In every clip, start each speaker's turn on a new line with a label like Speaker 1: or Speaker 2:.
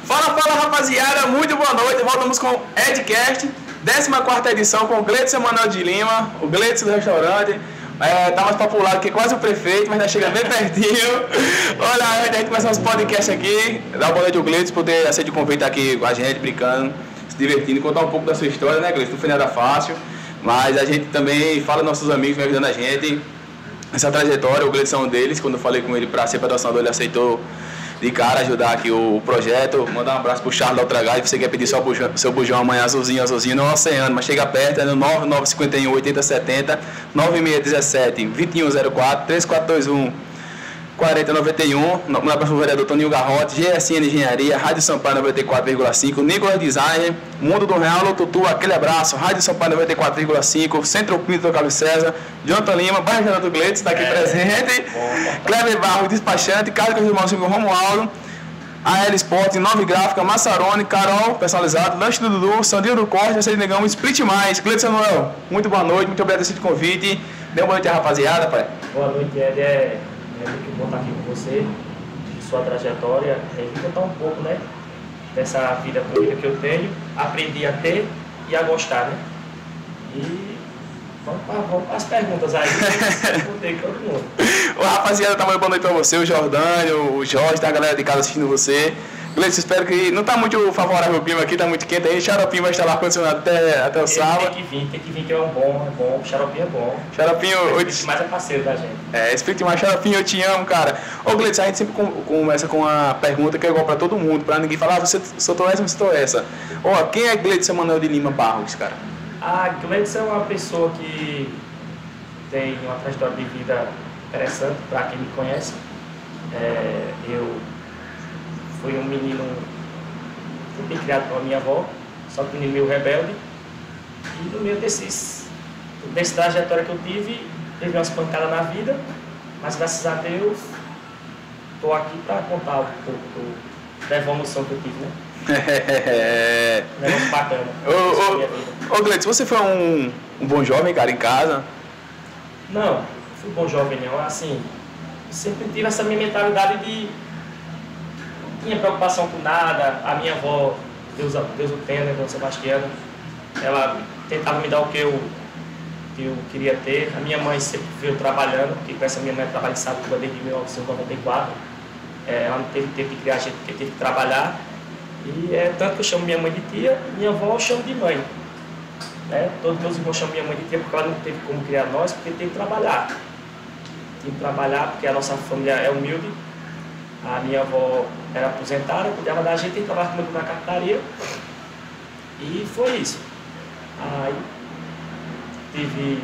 Speaker 1: Fala rapaziada, muito boa noite. Voltamos com o Edcast, 14ª edição com o Gleidson Manuel de Lima, o Gleidson do restaurante. Tá mais popular que quase o prefeito, mas já chega bem pertinho. Olha, a gente começa nosso podcast aqui. Dá uma boa noite ao Gleidson por ter aceito o convite aqui com a gente, brincando, se divertindo, contar um pouco da sua história, né, Gleidson? Não foi nada fácil, mas a gente também fala dos nossos amigos, ajudando a gente. Essa trajetória, o Gleidson é um deles. Quando eu falei com ele para ser patrocinador, ele aceitou de cara ajudar aqui o projeto. Mandar um abraço pro Charles da Ultragás. Você quer pedir seu bujão amanhã azulzinho no oceano, mas chega perto, é no 9951 8070 9617 2104 3421 4091. Um abraço pro vereador Toninho Garrote, GSN Engenharia, Rádio Sampaio 94,5, Nicolas Design, Mundo do Real, Tutu, aquele abraço, Rádio Sampaio 94,5, Centro Pinto, Carlos César, Jonathan Lima, Bairro Renato Gleidson, está aqui presente, Cleber Barro, despachante, Carlos Irmãozinho Romualdo, AL Sport, Nove Gráfica, Massarone, Carol, personalizado, Lanche do Dudu, Sandrinho do Corte, Você Negão, Split Mais. Gleidson Manuel, muito boa noite, muito obrigado por esse convite. Dê uma boa noite, rapaziada, pai.
Speaker 2: Boa noite, Ed. É muito bom estar aqui com você, de sua trajetória. Vim contar um pouco, né, dessa vida política que eu tenho, aprendi a ter e a gostar, né? E vamos para as perguntas aí, eu contei com todo mundo.
Speaker 1: Ô, rapaziada, tá muito boa noite pra você, o Jordânio, o Jorge, tá a galera de casa assistindo você. Gleidson, espero que não tá muito favorável o clima aqui, tá muito quente aí. Xaropinho vai instalar ar-condicionado até o sábado.
Speaker 2: Tem que vir que é bom. O Xaropinho é bom.
Speaker 1: Xaropinho,
Speaker 2: mais é parceiro da gente.
Speaker 1: Explique mais, Xaropinho, eu te amo, cara. Ô, Gleidson, a gente sempre começa com uma pergunta que é igual pra todo mundo, pra ninguém falar, você soltou essa ou soltou essa. Ó, quem é Gleidson Manuel de Lima Barros, cara?
Speaker 2: Gleidson é uma pessoa que tem uma trajetória de vida interessante, pra quem me conhece. Eu fui um menino bem criado pela minha avó, só que um menino meio rebelde. E no meio dessa trajetória que eu tive umas pancadas na vida, mas graças a Deus estou aqui para contar um pouco da evolução que eu tive, né? Negócio bacana.
Speaker 1: Ô Gleidson, você foi um bom jovem, cara, em casa?
Speaker 2: Não, fui bom jovem não, assim, sempre tive essa minha mentalidade de não tinha preocupação com nada. A minha avó, Deus o tenha, né, Dona Sebastiana, ela tentava me dar o que eu queria ter. A minha mãe sempre veio trabalhando, porque com essa minha mãe trabalha em Satuba desde 1994. Ela não teve tempo de criar a gente, porque teve que trabalhar. E tanto que eu chamo minha mãe de tia, minha avó eu chamo de mãe. Todos meus irmãos chamam minha mãe de tia porque ela não teve como criar nós, porque teve que trabalhar. Tem que trabalhar porque a nossa família é humilde. A minha avó era aposentada, cuidava da gente e trabalhava comigo na carpintaria. E foi isso. Aí tive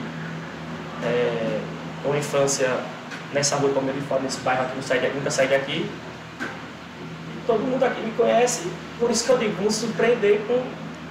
Speaker 2: uma infância nessa rua, como eu lhe falo, nesse bairro aqui, nunca saí daqui. E todo mundo aqui me conhece, por isso que eu digo, vamos surpreender com.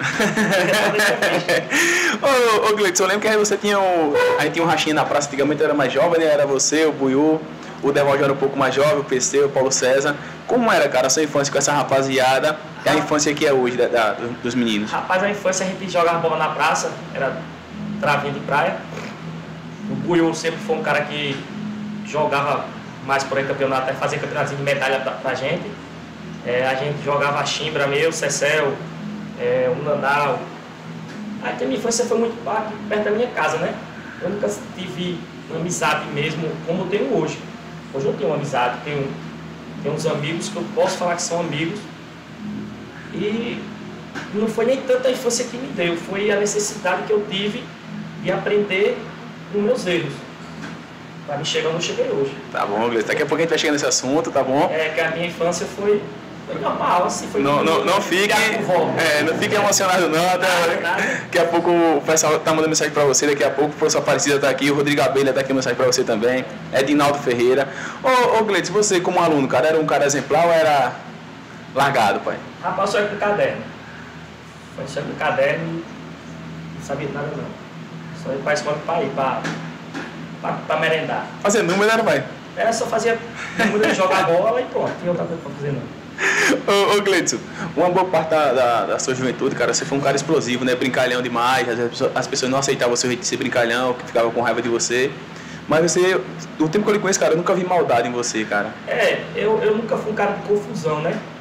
Speaker 1: Ô Gleidson, eu lembro que a gente tinha um rachinha na praça, antigamente era mais jovem, né? Era você, o Buiú, o Deval já era um pouco mais jovem, o PC, o Paulo César. Como era, cara, a sua infância com essa rapaziada e a infância que é hoje dos meninos?
Speaker 2: Rapaz, a infância a gente jogava bola na praça, era travinha de praia. O Buiú sempre foi um cara que jogava mais por aí campeonato, até fazia campeonatinho de medalha pra gente. A gente jogava chimbra mesmo, Cecel, o Nanau. Aí a minha infância foi muito perto da minha casa, né? Eu nunca tive uma amizade mesmo como eu tenho hoje. Hoje eu tenho uma amizade, tenho uns amigos que eu posso falar que são amigos. E não foi nem tanta a infância que me deu, foi a necessidade que eu tive de aprender com meus erros. Para me chegar onde eu cheguei hoje.
Speaker 1: Tá bom, Gleidson. Daqui a pouco a gente vai chegando nesse assunto, tá bom?
Speaker 2: Que a minha infância foi normal, assim, foi
Speaker 1: não fique emocionado não, daqui a pouco o pessoal tá mandando mensagem pra você, daqui a pouco o professor Aparecida tá aqui, o Rodrigo Abelha tá aqui, mensagem pra você também, Edinaldo Ferreira. Ô Gleidson, você como aluno, cara, era um cara exemplar ou era largado, pai?
Speaker 2: Rapaz, só ia com caderno. Só ia com caderno e não sabia de nada não. Só ia pra escola pra merendar.
Speaker 1: Fazer número era, pai?
Speaker 2: Só fazia número, jogar bola e pronto, tinha outra coisa pra fazer não.
Speaker 1: Ô Gleidson, uma boa parte da sua juventude, cara, você foi um cara explosivo, né? Brincalhão demais, as pessoas não aceitavam você ser brincalhão, que ficavam com raiva de você. Mas você, o tempo que eu lhe conheço, cara, eu nunca vi maldade em você, cara.
Speaker 2: Eu nunca fui um cara de confusão, né?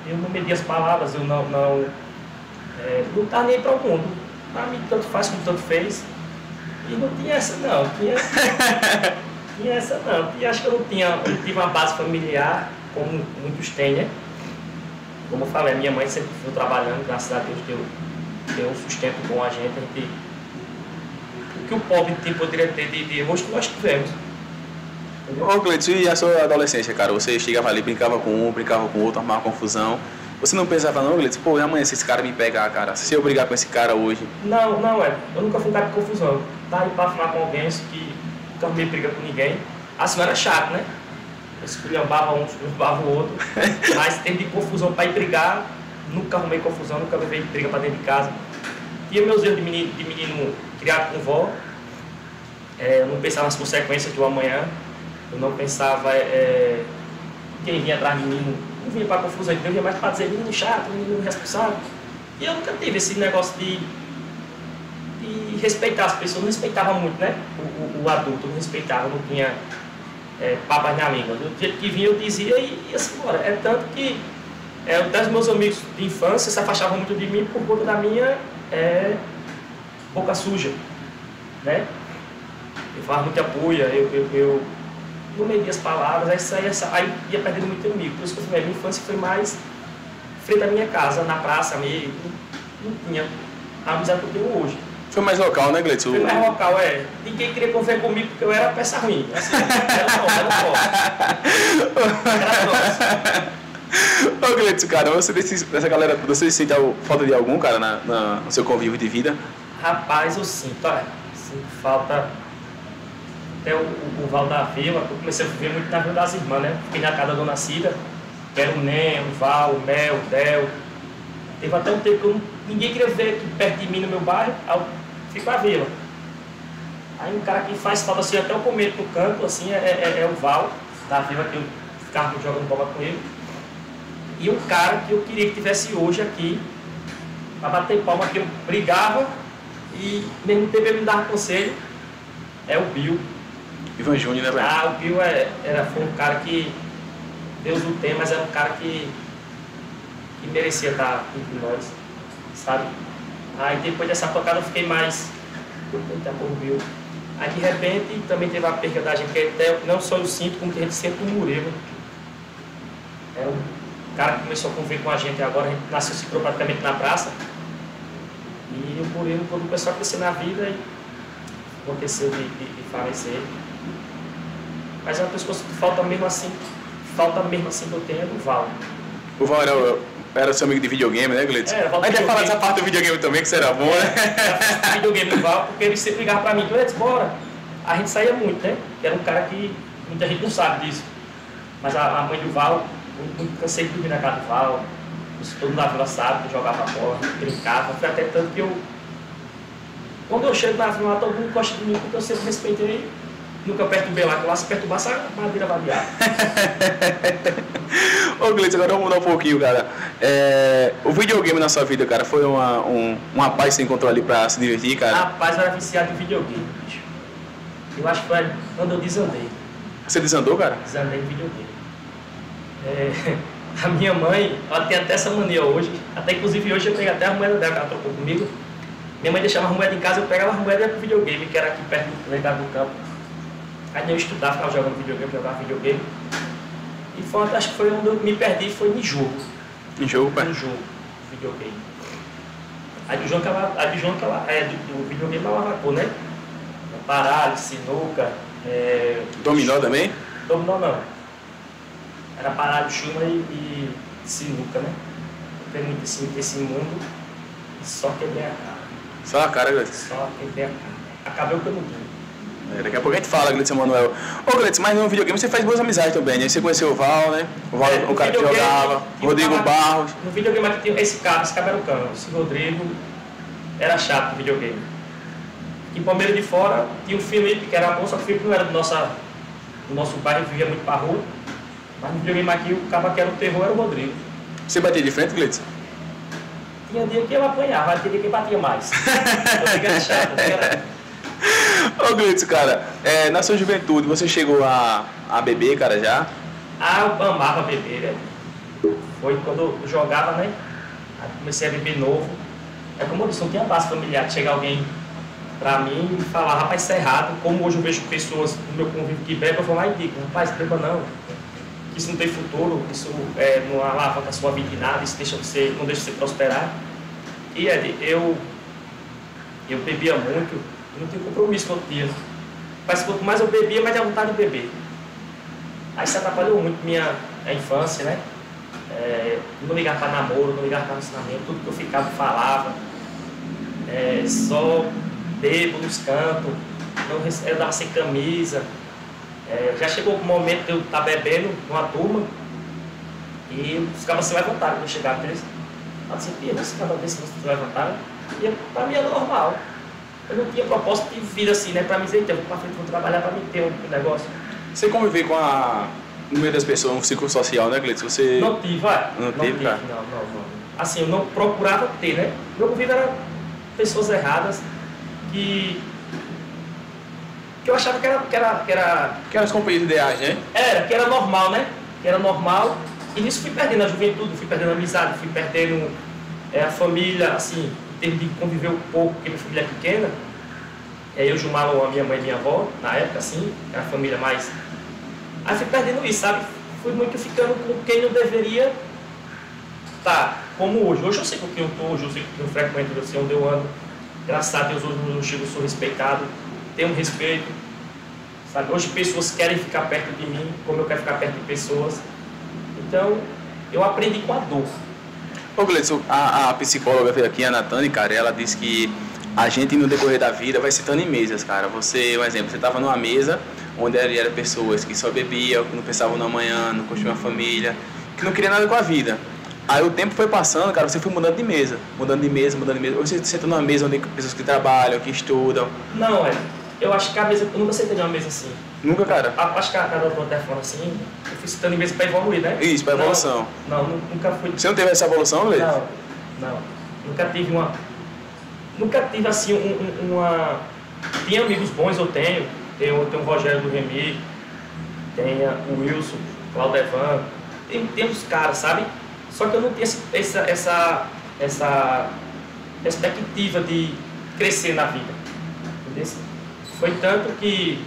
Speaker 2: eu não media as palavras, eu não estava nem para o mundo. Para mim, tanto faz como tanto fez. E não tinha essa não, tinha essa não. E acho que eu não tive uma base familiar, como muitos têm, né? Como eu falei, a minha mãe sempre foi trabalhando, graças a Deus deu um sustento bom a gente. O que o pobre poderia ter de hoje que nós tivemos.
Speaker 1: Ô Gleidson, e a sua adolescência, cara? Você chegava ali, brincava com um, brincava com o outro, armava confusão. Você não pensava não, Gleidson? Pô, e amanhã se esse cara me pegar, cara? Se eu brigar com esse cara hoje?
Speaker 2: Não, eu nunca fui um cara de confusão. Tá aí pra falar com alguém que nunca arrumei briga com ninguém. Assim, não era chato, né? Eu esculhambava um, esculhambava o outro. Mas tem de confusão pra ir brigar, nunca arrumei confusão, nunca levei briga pra dentro de casa. Tinha meus erros de menino criado com vó. Eu não pensava nas consequências do amanhã. Eu não pensava quem vinha atrás de mim, não vinha para confusão, eu vinha mais para dizer menino chato, menino responsável. E eu nunca tive esse negócio de respeitar as pessoas, não respeitava muito, né? O adulto, não respeitava, não tinha papas na língua. Do jeito que vinha eu dizia e assim, embora. É tanto que até os meus amigos de infância se afastavam muito de mim por conta da minha boca suja, né? Eu falava muita puia, eu não media as palavras, aí ia perdendo muito amigo. Por isso que eu falei, a minha infância foi mais frente à minha casa, na praça mesmo, não tinha a amizade que eu tenho hoje.
Speaker 1: Foi mais local, né, Gleidson?
Speaker 2: Foi mais local, Ninguém queria conviver comigo porque eu era peça ruim. Assim, era
Speaker 1: Ô Gleidson, cara, você dessa galera, você sente falta de algum, cara, no seu convívio de vida?
Speaker 2: Rapaz, eu sinto falta. Até o Val da Vila, eu comecei a viver muito na Vila das Irmãs, né? Fiquei na casa da Dona Cida, que era o Nen, o Val, o Mel, o Del. Teve até um tempo que ninguém queria ver aqui perto de mim no meu bairro, aí eu fui pra Vila. Aí um cara que faz falta assim, até eu comer no canto, assim, é o Val da Vila, que eu ficava jogando bola com ele. E um cara que eu queria que tivesse hoje aqui, pra bater palma, que eu brigava e mesmo tempo ele me dava conselho, é o Bill.
Speaker 1: Ivan Júnior, né, velho?
Speaker 2: O Bill foi um cara que Deus o tem, mas era um cara que merecia estar entre nós, sabe? Aí depois dessa tocada eu fiquei mais. Eita, porra, o Bill. Aí de repente também teve a perda da gente, que até não só eu sinto, como que a gente sente o Murilo. É um cara que começou a conviver com a gente agora, a gente nasceu praticamente na praça. E o Murilo, quando começou a crescer na vida, e aconteceu de falecer. Mas é uma pessoa que falta mesmo assim que eu tenho é do Val.
Speaker 1: O Val era seu amigo de videogame, né, Gleidson?
Speaker 2: A
Speaker 1: gente vai falar dessa parte do videogame também, que será bom, né?
Speaker 2: Era videogame do Val, porque ele sempre ligava pra mim, Gleidson, bora. A gente saía muito, né? Era um cara que muita gente não sabe disso. Mas a mãe do Val, eu cansei de dormir na casa do Val. Todo mundo da vila sabe, que jogava bola, brincava. Foi até tanto que eu... Quando eu chego na vila, todo mundo gosta de mim, porque eu sempre respeitei. Nunca perturbei lá, que lá se perturbasse a madeira variada.
Speaker 1: Ô Gleidson, agora vamos mudar um pouquinho, cara. O videogame na sua vida, cara, foi uma paz que você encontrou ali pra se divertir, cara?
Speaker 2: Rapaz, eu era viciado em videogame, bicho. Eu acho que foi quando eu desandei.
Speaker 1: Você desandou, cara?
Speaker 2: Desandei em videogame. A minha mãe, ela tem até essa mania hoje. Até inclusive hoje eu peguei até a moeda dela, que ela trocou comigo. Minha mãe deixava a moeda em casa, eu pegava a moeda e ia pro videogame, que era aqui perto do campo. Aí eu estudava, ficava jogando videogame, jogava videogame. E acho que foi onde eu me perdi, foi em jogo.
Speaker 1: Em jogo, pai?
Speaker 2: Em jogo, videogame. A de jogo do videogame ela lavacou, né? Baralho, sinuca.
Speaker 1: Dominó também?
Speaker 2: Dominó não. Era baralho, chuma e sinuca, né? Eu tenho muito esse mundo e só quebrei a cara.
Speaker 1: Só a cara, Gleidson?
Speaker 2: Só quebrei a cara. Acabei o que eu não tinha.
Speaker 1: Daqui a pouco a gente fala, Gleidson Manuel. Ô Gleidson, mas no videogame você faz boas amizades também, né? Você conheceu o Val, né? O Val, o cara que jogava, Rodrigo Barros.
Speaker 2: No videogame aqui tinha esse cara era o cano. Esse Rodrigo era chato no videogame. Em Palmeiras de Fora tinha o Felipe, que era bom, só que o Felipe não era do nosso bairro, vivia muito pra rua. Mas no videogame aqui o cara que era o terror era o Rodrigo.
Speaker 1: Você batia de frente, Gleidson?
Speaker 2: Tinha dia que eu apanhava, tinha dia que batia mais. Rodrigo era chato, era...
Speaker 1: Ô Gleidson, cara, na sua juventude você chegou a beber, cara, já?
Speaker 2: Eu amava beber, né? Foi quando eu jogava, né? Aí comecei a beber novo. É como eu disse, não tinha base familiar de chegar alguém pra mim e falar, rapaz, isso é errado. Como hoje eu vejo pessoas no meu convívio que bebem, eu vou lá e digo, rapaz, beba não. Isso não tem futuro, isso não alavanca a sua vida em nada, isso não deixa você prosperar. E Ed, eu bebia muito, não tinha compromisso com o dia. Mas quanto mais eu bebia, mais tinha vontade de beber. Aí isso atrapalhou muito minha infância, né? Não ligava para namoro, não ligava para relacionamento, tudo que eu ficava falava. Só bebo nos cantos, eu dava sem camisa. Já chegou um momento de eu estar bebendo numa turma e os cabas se levantaram quando eu chegava deles. Eu disse, pia, você acaba desse se levantaram? E para mim é normal. Eu não tinha propósito de vida assim, né? Para mim dizer, eu vou para frente, vou trabalhar para mim ter um negócio.
Speaker 1: Você conviver no meio das pessoas, no ciclo social, né, Gleitson? Você...
Speaker 2: Não tive, vai.
Speaker 1: Não teve, cara?
Speaker 2: Não. Assim, eu não procurava ter, né? Meu convívio era pessoas erradas que eu achava que era...
Speaker 1: Que eram os companheiros ideais, né?
Speaker 2: Que era normal, né? Que era normal. E nisso fui perdendo a juventude, fui perdendo a amizade, fui perdendo a família, assim, em termos de conviver um pouco, porque minha família é pequena. Eu, Gilmar, a minha mãe e minha avó, na época, assim, era a família mais... Aí fui perdendo isso, sabe? Fui muito ficando com quem não deveria estar, como hoje. Hoje eu sei com quem eu estou, hoje eu sei com quem eu frequento, eu sei onde eu ando. Graças a Deus, hoje eu chego, sou respeitado, tenho respeito, sabe? Hoje pessoas querem ficar perto de mim, como eu quero ficar perto de pessoas. Então, eu aprendi com a dor.
Speaker 1: Ô, Gleitson, a psicóloga aqui, a Natane, cara, ela disse que a gente no decorrer da vida vai sentando em mesas, cara. Você, um exemplo, você estava numa mesa onde eram pessoas que só bebiam, que não pensavam no amanhã, não construíam uma família, que não queriam nada com a vida. Aí o tempo foi passando, cara, você foi mudando de mesa. Hoje você senta numa mesa onde tem pessoas que trabalham, que estudam.
Speaker 2: Não, eu acho que a mesa, eu nunca sentei numa mesa assim.
Speaker 1: Nunca, cara?
Speaker 2: Acho que a cada telefone assim, eu fui sentando em mesa para evoluir, né?
Speaker 1: Isso, para evolução.
Speaker 2: Não, nunca fui.
Speaker 1: Você não teve essa evolução, Gleitson?
Speaker 2: Não. Nunca tive assim uma... Tinha amigos bons, eu tenho o Rogério do Remy, tem o Wilson, o Claudevan, tem uns caras, sabe? Só que eu não tinha essa perspectiva de crescer na vida, entendeu? Foi tanto que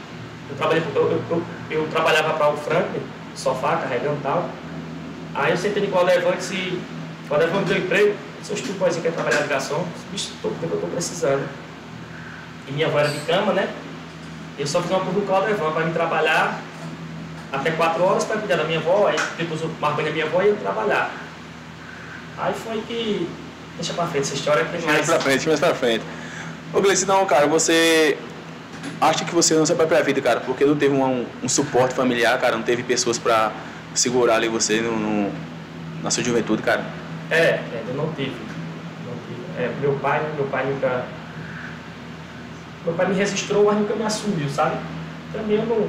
Speaker 2: eu trabalhava para o Franklin, sofá, carregando e tal. Aí eu sentei com o Claudevan e disse, Claudevan me deu emprego, seus tupões querem trabalhar de garçom, bicho, eu estou precisando. E minha avó era de cama, né? Eu só fiz uma coisa do Claudevan para me trabalhar até 4 horas para cuidar da minha avó, aí depois eu marquei a minha avó e ia trabalhar. Aí foi que... Deixa pra frente essa história.
Speaker 1: Mais pra frente. Ô, Gleitson, não, cara, você acha que você não se própria vida, cara, porque não teve um suporte familiar, cara, não teve pessoas pra segurar ali você na sua juventude, cara?
Speaker 2: Eu não tive. Meu pai nunca... Meu pai me registrou, mas nunca me assumiu, sabe? Também eu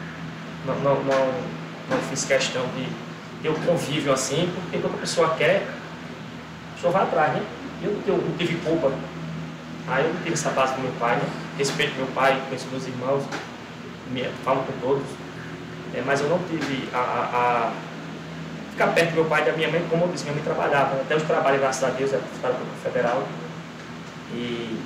Speaker 2: não fiz questão de ter um convívio assim, porque quando a pessoa quer, a pessoa vai atrás, né? Eu não tive culpa. Aí eu não tive essa base do meu pai, né? Respeito meu pai, conheço meus irmãos, falo com todos. Mas eu não tive a ficar perto do meu pai e da minha mãe, como eu disse, minha mãe trabalhava. Até os trabalhos, graças a Deus, estava no federal. E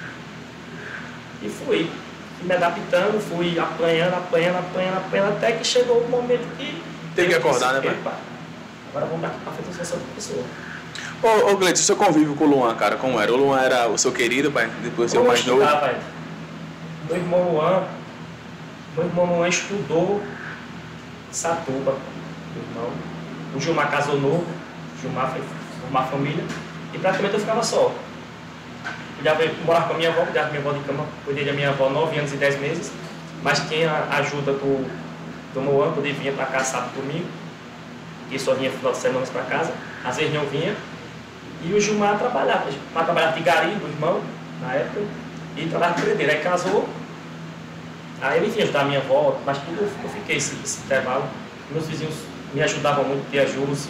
Speaker 2: fui me adaptando, fui apanhando, até que chegou o momento que...
Speaker 1: Teve que acordar, né, pai?
Speaker 2: Agora vamos daqui pra frente e outra pessoa.
Speaker 1: Ô, Gleitson, o seu convívio com o Luan, cara, como era? O Luan era o seu querido, pai? Depois seu mais novo?
Speaker 2: Pai. Meu irmão Luan estudou em Satuba, meu irmão. O Gilmar casou novo, o Gilmar foi formar família, e praticamente eu ficava só. Morava com a minha avó, cuidava da minha avó de cama, cuidei da minha avó 9 anos e 10 meses, mas tinha a ajuda do Moan, quando ele vinha para casa sábado e domingo, que só vinha final de semana para casa, às vezes não vinha, e o Gilmar trabalhava de gari, do irmão, na época, e trabalhava de prendeiro. Aí casou, aí ele vinha ajudar a minha avó, mas tudo eu fiquei esse intervalo. Meus vizinhos me ajudavam muito, tia Júlia,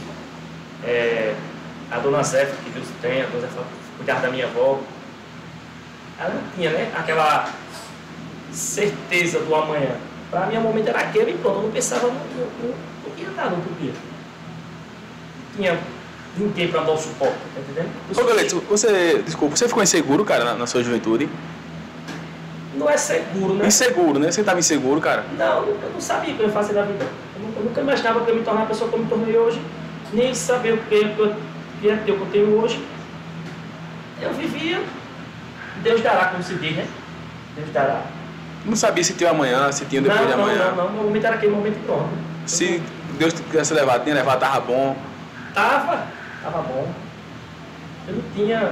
Speaker 2: a dona Zefa, que Deus tem, a dona Zefa cuidava da minha avó. Ela não tinha, né, aquela certeza do amanhã. Para mim, o momento era aquele e pronto, eu não pensava, não tinha nada no outro dia. tinha ninguém para dar o suporte, tá entendendo?
Speaker 1: Ô, Gleidson, desculpa, você ficou inseguro, cara, na sua juventude?
Speaker 2: Não é seguro, né?
Speaker 1: Inseguro, né? Você estava inseguro, cara?
Speaker 2: Não, eu não sabia o que eu ia fazer da vida. Eu nunca imaginava que eu ia me tornar a pessoa que eu me tornei hoje, nem saber o que ia ter o que eu tenho hoje. Eu vivia, Deus dará, como se diz, né? Deus dará.
Speaker 1: Não sabia se tinha amanhã, se tinha depois de amanhã.
Speaker 2: Não. O momento era aquele momento pronto.
Speaker 1: Se Deus quisesse levar, tinha levado, tava bom.
Speaker 2: Tava bom. Eu não tinha.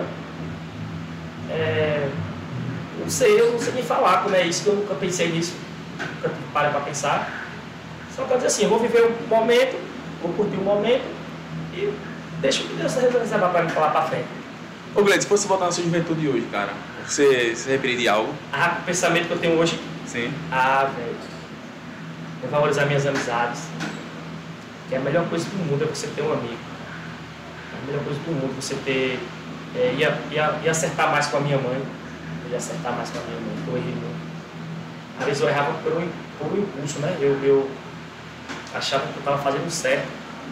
Speaker 2: Eu não sei nem falar como é isso, que eu nunca pensei nisso. Nunca parei para pensar. Só quero dizer assim, eu vou viver um momento, vou curtir um momento e deixa o que Deus reservar para mim falar para frente.
Speaker 1: Ô, Gleidson, se fosse voltar na sua juventude de hoje, cara, você se arrependeria de algo?
Speaker 2: O pensamento que eu tenho hoje?
Speaker 1: Sim.
Speaker 2: Velho. Eu valorizar minhas amizades. Que a melhor coisa do mundo é você ter um amigo. A melhor coisa do mundo é você ter. Ia acertar mais com a minha mãe. Eu ia acertar mais com a minha mãe, eu errei muito. Às vezes eu errava por um impulso, né? Eu achava que eu estava fazendo certo.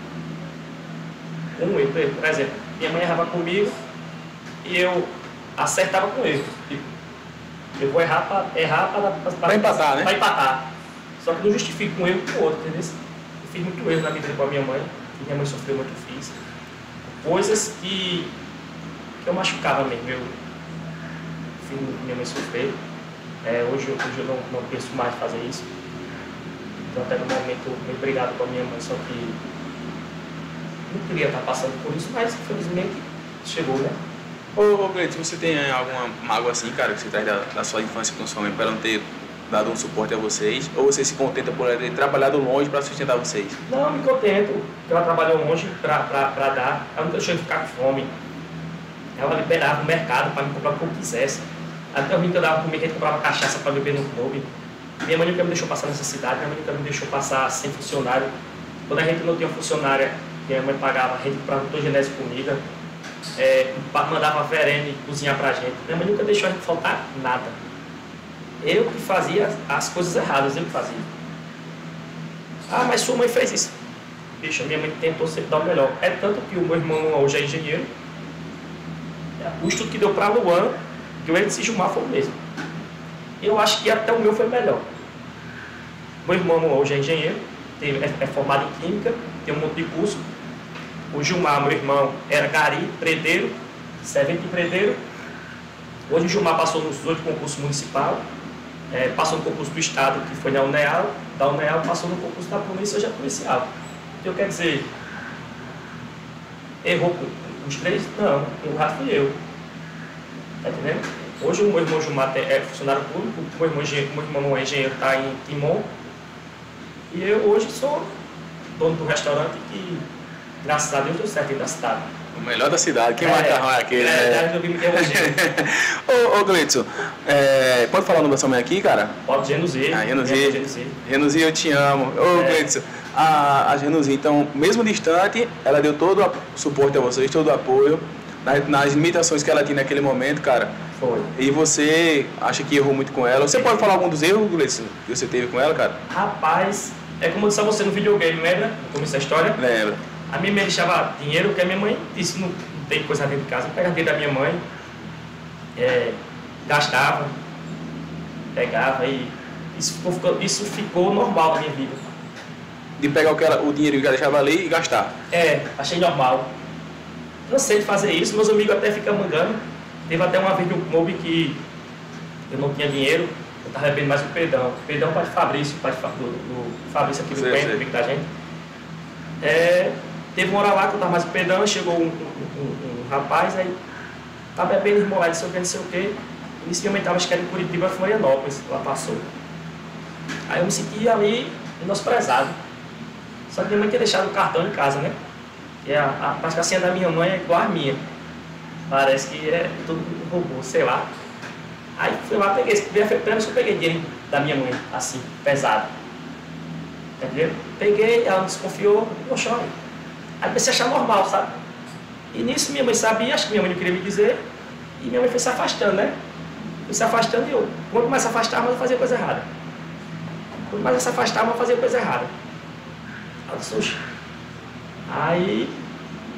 Speaker 2: Um erro, por exemplo, minha mãe errava comigo e eu acertava com ele. Eu vou errar para
Speaker 1: empatar, né?
Speaker 2: Para empatar. Só que não justifico um erro com o outro, entendeu? Eu fiz muito erro na vida com a minha mãe. Minha mãe sofreu muito, fiz. Coisas que eu machucava mesmo. Eu fiz minha mãe sofrer. Hoje eu não penso mais em fazer isso. Então até no momento eu brigado com a minha mãe, só que não queria estar passando por isso, mas infelizmente chegou, né?
Speaker 1: Ô, Gleidson, você tem alguma mágoa assim, cara, que você traz da sua infância com sua mãe para não ter dado um suporte a vocês? Ou você se contenta por ela ter trabalhado longe para sustentar vocês?
Speaker 2: Não, me contento, porque ela trabalhou longe para dar, ela não deixou de ficar com fome. Ela liberava o mercado para me comprar o que eu quisesse. Até o rio que eu dava comigo, a gente comprava cachaça para beber no clube. Minha mãe nunca me deixou passar necessidade, minha mãe nunca me deixou passar sem funcionário. Quando a gente não tinha funcionária, minha mãe pagava, a gente comprava genésio de comida, mandava verene cozinhar pra gente. Minha mãe nunca deixou a gente faltar nada. Eu que fazia as coisas erradas, eu que fazia. Mas sua mãe fez isso. Bicho, minha mãe tentou sempre dar o melhor. É tanto que o meu irmão hoje é engenheiro. O estudo que deu pra Luan, que o Edson Gilmar foi o mesmo. Eu acho que até o meu foi melhor. Meu irmão hoje é engenheiro, é formado em química, tem um monte de curso. O Gilmar, meu irmão, era gari, predeiro, servente de predeiro. Hoje o Gilmar passou nos 8 concursos municipais, passou no concurso do Estado, que foi na UNEAL, da UNEAL passou no concurso da polícia, hoje é policial. Então, quer dizer, errou os 3? Não, o rato fui eu. Tá entendendo? Hoje o meu irmão Gilmar é funcionário público, o meu irmão é engenheiro, está em Timon. E eu hoje sou dono do restaurante que, graças a Deus, deu certo dentro da cidade.
Speaker 1: O melhor da cidade, que macarrão é aquele? Ô, Gleidson, pode falar o nome da sua mãe aqui, cara?
Speaker 2: Pode, Genuzi.
Speaker 1: Genuzi, eu te amo. Ô, Gleidson, a Genuzi, então, mesmo distante, ela deu todo o suporte a vocês, todo o apoio, nas limitações que ela tinha naquele momento, cara.
Speaker 2: Foi.
Speaker 1: E você acha que errou muito com ela? Você pode falar algum dos erros, Gleidson, que você teve com ela, cara?
Speaker 2: Rapaz, é como eu disse a você no videogame, lembra? No começo da história?
Speaker 1: Lembra.
Speaker 2: A minha mãe deixava dinheiro, porque a minha mãe disse que não tem coisa dentro de casa. Eu pegava dinheiro da minha mãe, gastava, pegava e isso ficou normal na minha vida.
Speaker 1: De pegar o dinheiro que ela deixava ali e gastar?
Speaker 2: Achei normal. Não sei de fazer isso, meus amigos até ficam mangando. Teve até uma vez no clube que eu não tinha dinheiro, eu estava bebendo mais o Pedrão. Pedrão, pai de Fabrício, do Fabrício aqui do Coelho, amigo da gente. Teve uma hora lá que eu estava mais o Pedrão, chegou um rapaz, aí estava bebendo, irmão lá, não sei o quê. Inicialmente estava, acho que era em Curitiba, Florianópolis, lá passou. Aí eu me senti ali menosprezado. Só que minha mãe tinha deixado o cartão em casa, né? E parece que a senha da minha mãe é igual a minha. Parece que é tudo robô, sei lá. Aí fui lá, peguei, apenas eu peguei dinheiro da minha mãe, assim, pesado. Entendeu? Peguei, ela desconfiou, poxa, olha. Aí comecei a achar normal, sabe? E nisso minha mãe sabia, acho que minha mãe não queria me dizer, e minha mãe foi se afastando, né? Foi se afastando e quanto mais se afastava, mais eu fazia coisa errada. Quanto mais eu se afastava, mais eu fazia coisa errada. Ela disse, oxe. Aí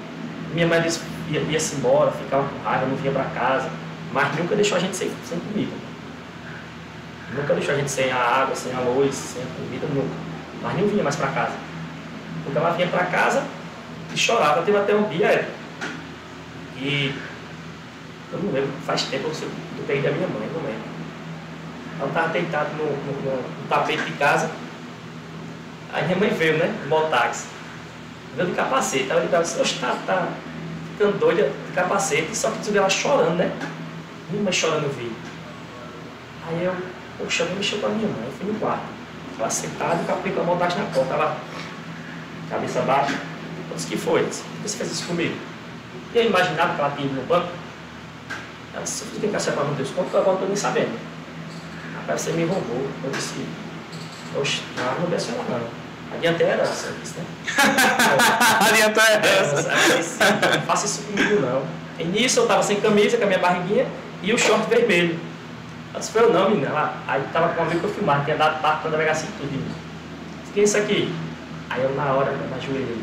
Speaker 2: Minha mãe ia-se embora, ficava com raiva, não vinha para casa, mas nunca deixou a gente sem comida. Nunca deixou a gente sem a água, sem a luz, sem a comida, nunca. Mas não vinha mais para casa. Porque ela vinha para casa e chorava. Teve até um dia e eu não lembro, faz tempo que eu peguei da minha mãe, não lembro. Ela estava deitada no tapete de casa. Aí minha mãe veio, né? No mototáxi. Veio de capacete. Ela disse, oxe, tá ficando doida de capacete. Só que tu vê ela chorando, né? Minha mãe chorando, eu vi. Aí eu, poxa, eu mexi com a minha mãe, eu fui no quarto. Ela sentada e com a mototáxi na porta. Ela, cabeça baixa. Eu disse, que foi? Por que você fez isso comigo? E eu imaginava que ela tinha ido no banco. Ela disse, eu fiz que separar no Deus conto, agora não estou nem sabendo. Rapaz, você me roubou. Eu disse, oxe, não roubei a senhora não. Adianta a herança, eu disse, né?
Speaker 1: Adianta a herança.
Speaker 2: Ela disse, não faça isso comigo não. E nisso eu estava sem camisa, com a minha barriguinha e o short vermelho. Ela disse, foi eu não, menina. Aí estava com um amigo que eu filmava, tinha dado parte para delegacia e tudo. O que é isso aqui? Aí eu na hora eu me ajoelhei.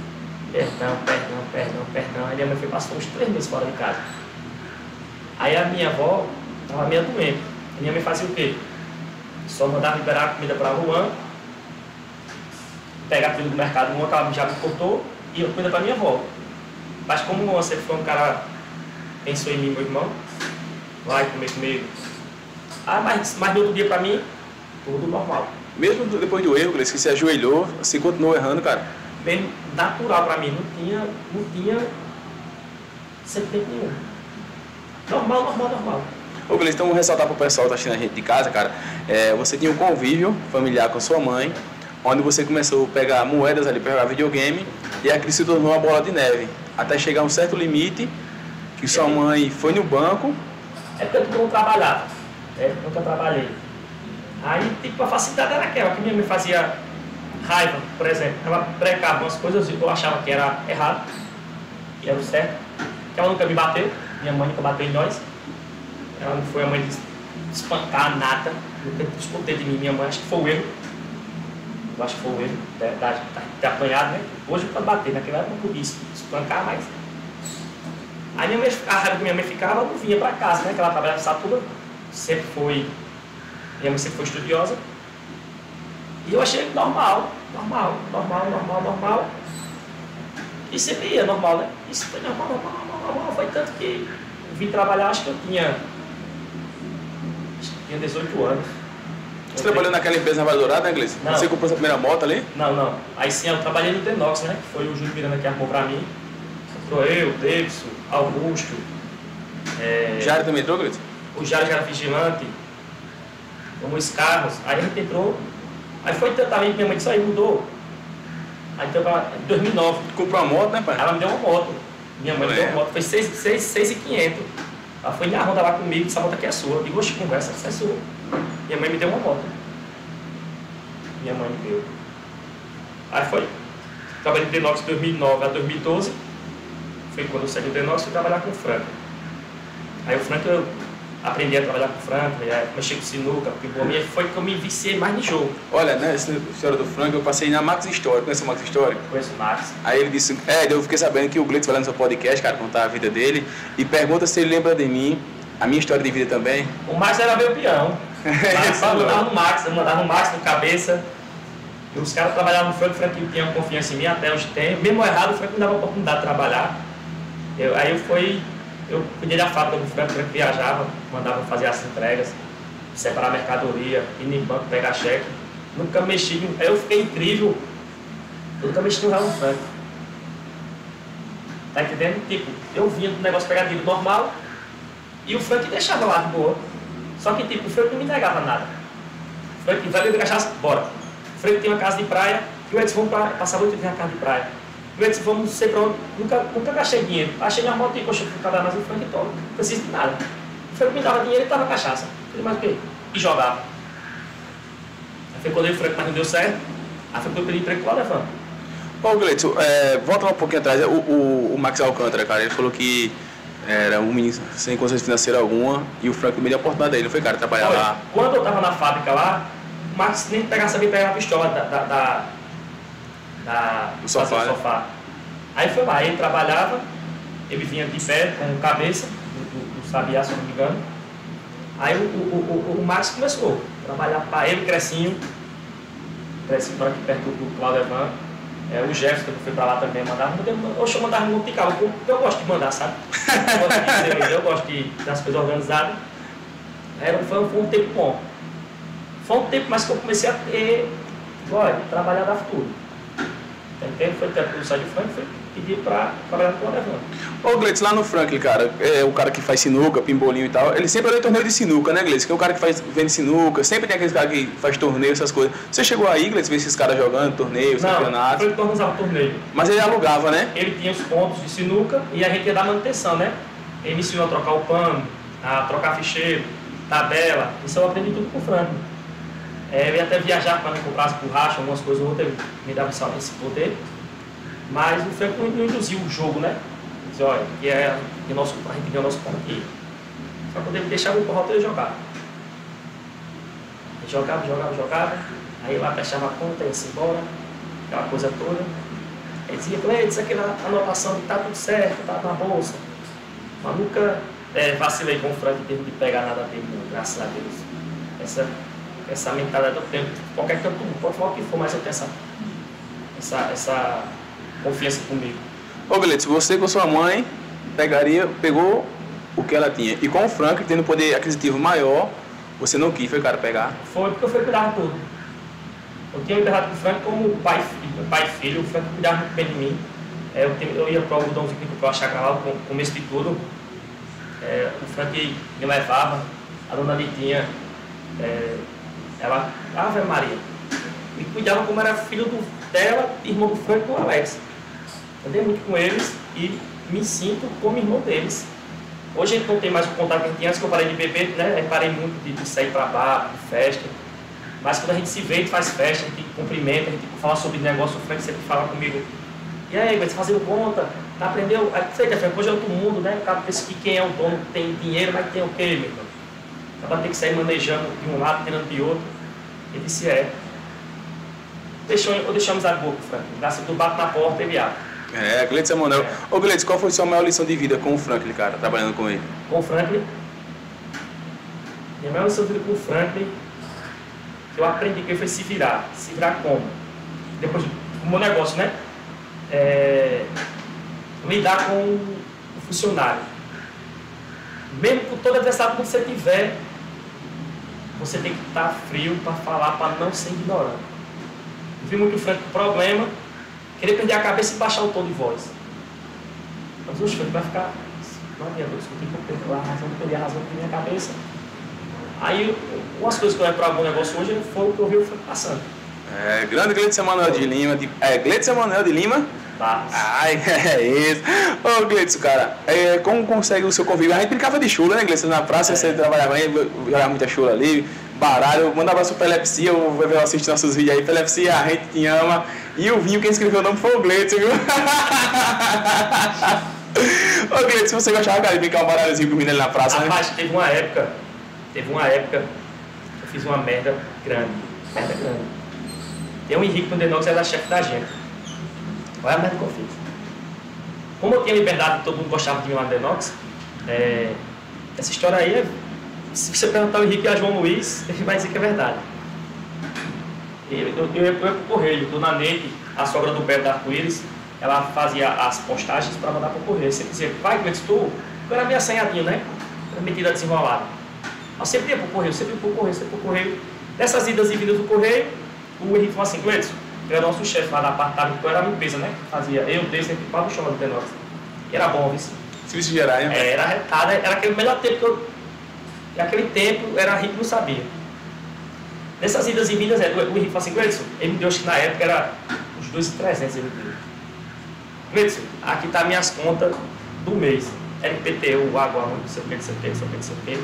Speaker 2: Perdão. Aí minha mãe passou uns 3 meses fora de casa. Aí a minha avó estava meio doente. A minha mãe fazia o quê? Só mandava liberar a comida para a Juan, pegar aquilo do mercado, uma que ela já me cortou, e eu comida para minha avó. Mas como o Juan sempre foi um cara que pensou em mim, meu irmão, vai comer comigo. Ah, mas no outro dia para mim, tudo normal.
Speaker 1: Mesmo depois do erro, que você ajoelhou, você continuou errando, cara?
Speaker 2: Mesmo natural para mim, não tinha sentimento nenhum. Normal.
Speaker 1: Ô, Gleice, então vamos ressaltar para o pessoal que está assistindo a gente de casa, cara. Você tinha um convívio familiar com a sua mãe, onde você começou a pegar moedas ali para jogar videogame, e aquilo se tornou uma bola de neve. Até chegar a um certo limite, que sua mãe foi no banco.
Speaker 2: É porque eu não trabalhava, nunca trabalhei. Aí, tipo, a facilidade era aquela, que minha mãe fazia raiva, por exemplo. Ela brecava umas coisas e eu achava que era errado, que era o certo. Que ela nunca me bateu, minha mãe nunca bateu em nós. Ela não foi a mãe de espancar nada, nunca escutei de mim. Minha mãe, acho que foi o erro. Eu acho que foi o erro de ter apanhado, né? Hoje pode bater, naquela época não podia espancar, mas... Aí a raiva que minha mãe ficava, ela não vinha para casa, né? Que ela trabalhava em Satuba, sempre foi... Minha mãe sempre foi estudiosa. E eu achei normal. E sempre ia normal, né? Isso foi normal. Foi tanto que eu vim trabalhar, acho que eu tinha 18 anos.
Speaker 1: Você trabalhou naquela empresa na Vale Dourada, né, Gleice?
Speaker 2: Não.
Speaker 1: Você comprou sua primeira moto ali?
Speaker 2: Não. Aí sim, eu trabalhei no Denox, né? Que foi o Júlio Miranda que arrumou pra mim. Entrou eu, Davidson, Augusto.
Speaker 1: Jário também entrou, Gleice?
Speaker 2: O Jário já era vigilante. O Luiz Carlos. Aí a gente entrou. Aí foi tanto também que minha mãe disse, aí mudou. Aí então, em 2009.
Speaker 1: Comprou uma moto, né, pai?
Speaker 2: Ela me deu uma moto. Minha mãe me deu uma moto. Foi 6.500. Ela foi na ronda lá comigo, essa moto aqui é sua. Eu digo, oxe, conversa, essa é sua. Minha mãe me deu uma moto. Minha mãe me deu. Aí foi. Trabalhei no Denox de 2009 a 2012. Foi quando eu saí do Denox e fui trabalhar com o Franco. Aí o Franco, eu aprendi a trabalhar com o Franco, mexer com sinuca, porque foi que eu me viciei mais no jogo.
Speaker 1: Olha, né, essa história do Franco, eu passei na Max Histórico. Conhece o Max Histórico?
Speaker 2: Conheço o Max.
Speaker 1: Aí ele disse, eu fiquei sabendo que o Gleice vai lá no seu podcast, cara, contar a vida dele, e pergunta se ele lembra de mim, a minha história de vida também.
Speaker 2: O Max era meu peão. Eu mandava no Max, no cabeça. E os caras trabalhavam no Franco, o Franco tinha confiança em mim, até hoje tem. Mesmo errado, o Franco me dava a oportunidade de trabalhar. Eu cuidei da fábrica do Franco, o Franco viajava, mandava fazer as entregas, separar a mercadoria, ir no banco, pegar cheque. Nunca mexi, eu fiquei incrível. Eu nunca mexi no real no Franco. Tá entendendo? Tipo, eu vinha do negócio pegadinho normal e o Franco deixava lá de boa. Só que tipo, o Franco não me entregava nada. O Franco vai beber cachaça, bora. O Franco tem uma casa de praia, e o Edson vamos passar muito tempo na casa de praia. E o Edson vamos não sei pra onde, nunca gastei dinheiro. Achei minha moto e poxa, cada mais o Franco toma, não preciso de nada. O Franco me dava dinheiro e dava cachaça. Falei, mais o quê? E jogava. Aí foi quando o Franco mais não deu certo, aí foi quando eu pedi emprego com o Alevandro.
Speaker 1: Ô, Gleice, volta lá um pouquinho atrás, o Max Alcântara, cara, ele falou que era um menino sem consciência financeira alguma e o Franco me deu a oportunidade dele, não foi, cara, trabalhar lá?
Speaker 2: Quando eu tava na fábrica lá, o Max nem sabia pegar a pistola do sofá. Aí foi lá, ele trabalhava ele vinha de pé com cabeça, do Sabiá, se não me engano. Aí o Max começou a trabalhar para ele, Crecinho para aqui perto do Cláudio Evan. O Jefferson, que foi para lá também, mandava. Eu mandava muito de carro, eu gosto de mandar, sabe? Eu gosto das coisas organizadas. Foi um tempo bom. Foi um tempo mais que eu comecei a ter, trabalhar da futuro. Foi o tempo que eu saí de Frank, foi pedir para trabalhar com o Cláudio Evan.
Speaker 1: Ô Gleitz, lá no Franklin, cara, o cara que faz sinuca, pimbolinho e tal, ele sempre olha torneio de sinuca, né, Gleitz? Que é o cara que vende sinuca, sempre tem aqueles caras que faz torneio, essas coisas. Você chegou aí, Gleitz, ver esses caras jogando torneio, campeonato?
Speaker 2: Não, ele organizava torneio.
Speaker 1: Mas ele alugava, né?
Speaker 2: Ele tinha os pontos de sinuca e a gente ia dar manutenção, né? Ele me ensinou a trocar o pano, a trocar ficheiro, tabela, isso eu aprendi tudo com o Franklin. Eu ia até viajar para comprar as borrachas, algumas coisas ou outras, me dava esse poder. Mas o Franklin não induziu o jogo, né? Diz, olha, que a gente ganha o nosso ponto aqui. Só quando ele deixava o corroto, ele jogava. Ele jogava. Aí lá fechava a conta, ia-se embora, aquela coisa toda. Ele dizia, isso aqui na anotação tá tudo certo, tá na bolsa. Mas nunca vacilei com o Franklin em termos de pegar nada dele, não, graças a Deus. Essa mentalidade eu tenho, qualquer canto, pode falar o que for, mas eu tenho essa confiança comigo.
Speaker 1: Ô Gleitz, você com sua mãe pegou o que ela tinha. E com o Franklin, tendo poder aquisitivo maior, você não quis, cara, pegar?
Speaker 2: Foi porque eu fui cuidar de tudo. Eu tinha cuidado com o Franklin como pai e filho, o Franklin cuidava muito bem de mim. Eu ia para o algodãozinho que eu achava lá, no começo de tudo. O Franklin me levava, a dona Litinha, ela, Ave Maria, me cuidava como era filho dela, irmão do Franklin e do Alex. Andei muito com eles e me sinto como irmão deles. Hoje a gente não tem mais o contato que a gente tinha antes, que eu parei de beber, né? Eu parei muito de sair para bar, de festa. Mas quando a gente se vê, a gente faz festa, a gente cumprimenta, a gente fala sobre negócio, o Frank sempre fala comigo. E aí, vai fazendo conta, tá, aprendeu? Aí, Frank, hoje é outro mundo, né? O cara pensa que quem é o dono tem dinheiro, mas tem o quê, meu irmão? O cara tem que sair manejando de um lado, tirando de outro. Ele disse, eu deixei a amizade boa com o Frank. Graças a Deus, bato na porta e ele abre.
Speaker 1: Gleitz Emanuel. Ô Gleitz, qual foi a sua maior lição de vida com o Franklin, cara, trabalhando com ele?
Speaker 2: Com o Franklin? Minha maior lição de vida com o Franklin, eu aprendi que ele foi se virar. Se virar como? Depois do meu negócio, né? Lidar com o funcionário. Mesmo com toda a adversidade que você tiver, você tem que estar frio para falar, para não ser ignorante. Eu vi muito o Franklin com problema, querer perder a cabeça e baixar o tom de voz. Mas o Franklin vai ficar, não adianta, eu discutir com a razão, perder a razão da minha cabeça. Aí, umas coisas que eu levo para o meu negócio hoje foi o que eu vi o Franklin passando.
Speaker 1: Grande Gleitz Emanuel de Lima. Gleitz Emanuel de Lima?
Speaker 2: Tá.
Speaker 1: Ai, é isso. Ô Gleitz, cara, como consegue o seu convívio? A gente brincava de chula, né, Gleitz? Na praça você trabalhava aí, jogava muita chula ali, baralho, manda abraço pro Pelepsia, o Vevel assiste nossos vídeos aí. Pelepsia, a gente te ama. E o Vinho, quem escreveu o nome foi o Gleitz, viu? Ô Gleitz, você gostava, cara, de brincar um baralhozinho com o menino ali na praça, né?
Speaker 2: Rapaz, teve uma época que eu fiz uma merda grande. Tem um Henrique no Denox, era chefe da gente. Olha a merda que eu fiz. Como eu tinha liberdade, todo mundo gostava de mim lá no Denox, essa história aí, se você perguntar o Henrique e a João Luiz, ele vai dizer que é verdade. Eu ia pro Correio, Dona Neide, a sogra do Beto da Arco-Íris, ela fazia as postagens para mandar pro Correio. Você dizia, vai, como é que estou? Eu era meio assanhadinho, né? Era metida desenrolada. Eu sempre ia pro Correio. Nessas idas e vindas do Correio, o Henrique falou assim, Gleitz, eu era nosso chefe lá da apartamento, que eu era a limpeza, né? Fazia eu, desde sempre para o chão do Denox. E era bom, viu?
Speaker 1: Serviço geral, hein?
Speaker 2: Era arretada, era aquele melhor tempo que eu... E aquele tempo era rico, não sabia. Nessas idas e vindas, o Henrique falou assim, Gleitz, ele me deu, acho que na época era uns 2.300 ele me deu. Gleitz, aqui tá minhas contas do mês. LPTU, água, não sei o que.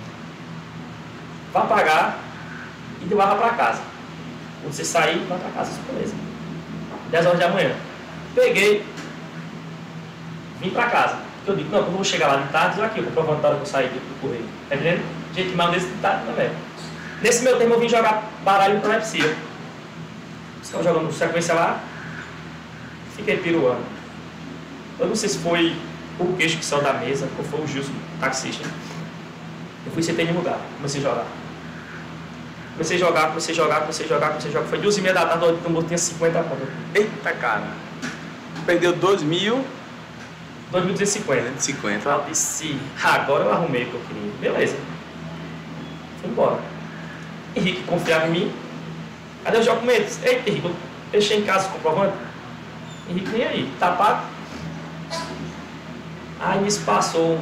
Speaker 2: Vai pagar e de lá para casa. Quando você sair, vai para casa, beleza. 10 horas da manhã. Peguei, vim para casa. Eu digo, não, quando eu vou chegar lá de tarde, aqui, eu vou provar a hora que eu sair do correio. Tá entendendo? Gente, mal desse de tarde também. Nesse meu tempo eu vim jogar baralho com a Lepsia. Estava jogando sequência lá, fiquei piruando. Eu não sei se foi o queixo que saiu da mesa, qual foi o Gilson, taxista. Eu fui sentei no lugar, comecei a jogar. Comecei a jogar. Foi 2h30 da tarde, o tambor tinha 50 pontos.
Speaker 1: Eita, cara. Perdeu 2.000.
Speaker 2: 2.250.
Speaker 1: 50.
Speaker 2: Eu disse, agora eu arrumei o que eu queria. Beleza. Fui embora. Henrique confiava em mim. Cadê o jogo com eles? Eita, Henrique, eu deixei em casa o comprovante. Henrique nem aí, tá pago. Aí nisso passou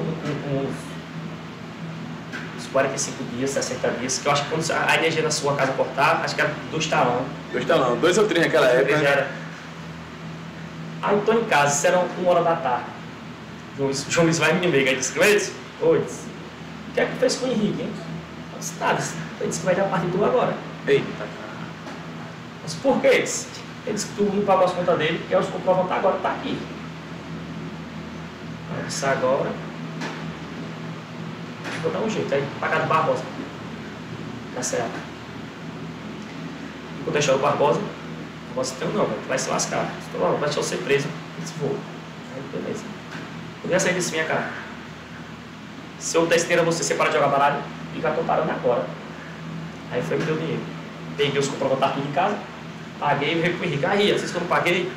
Speaker 2: uns 45 dias, 60 dias, que eu acho que quando a energia da sua casa cortar, acho que era 2 talão.
Speaker 1: 2 talão, 2 ou 3 naquela época.
Speaker 2: Né? Aí estou em casa, isso era 1h da tarde. João Luiz vai me ligar e disse, Gleides, oi, o que é que fez com o Henrique, hein? Eu disse, nada, ele disse que vai dar partitura agora.
Speaker 1: Eita.
Speaker 2: Mas por quê? Ele disse que tu não pagou as contas dele, porque os comprovantes agora tá aqui. Eu disse, agora vou dar um jeito, aí pagar do Barbosa. Tá certo. Vou deixar o Barbosa. Barbosa tem não, tu vai se lascar. Tu vai deixar eu ser preso. Eu disse, vou. Aí beleza. Eu já saí desse minha cara. Se eu testeira você separar de jogar baralho, e já tô parando agora. Aí foi e me deu dinheiro. Peguei os comprovantes tudo em casa, paguei e veio pro Henrique. Aí, vocês que eu não paguei.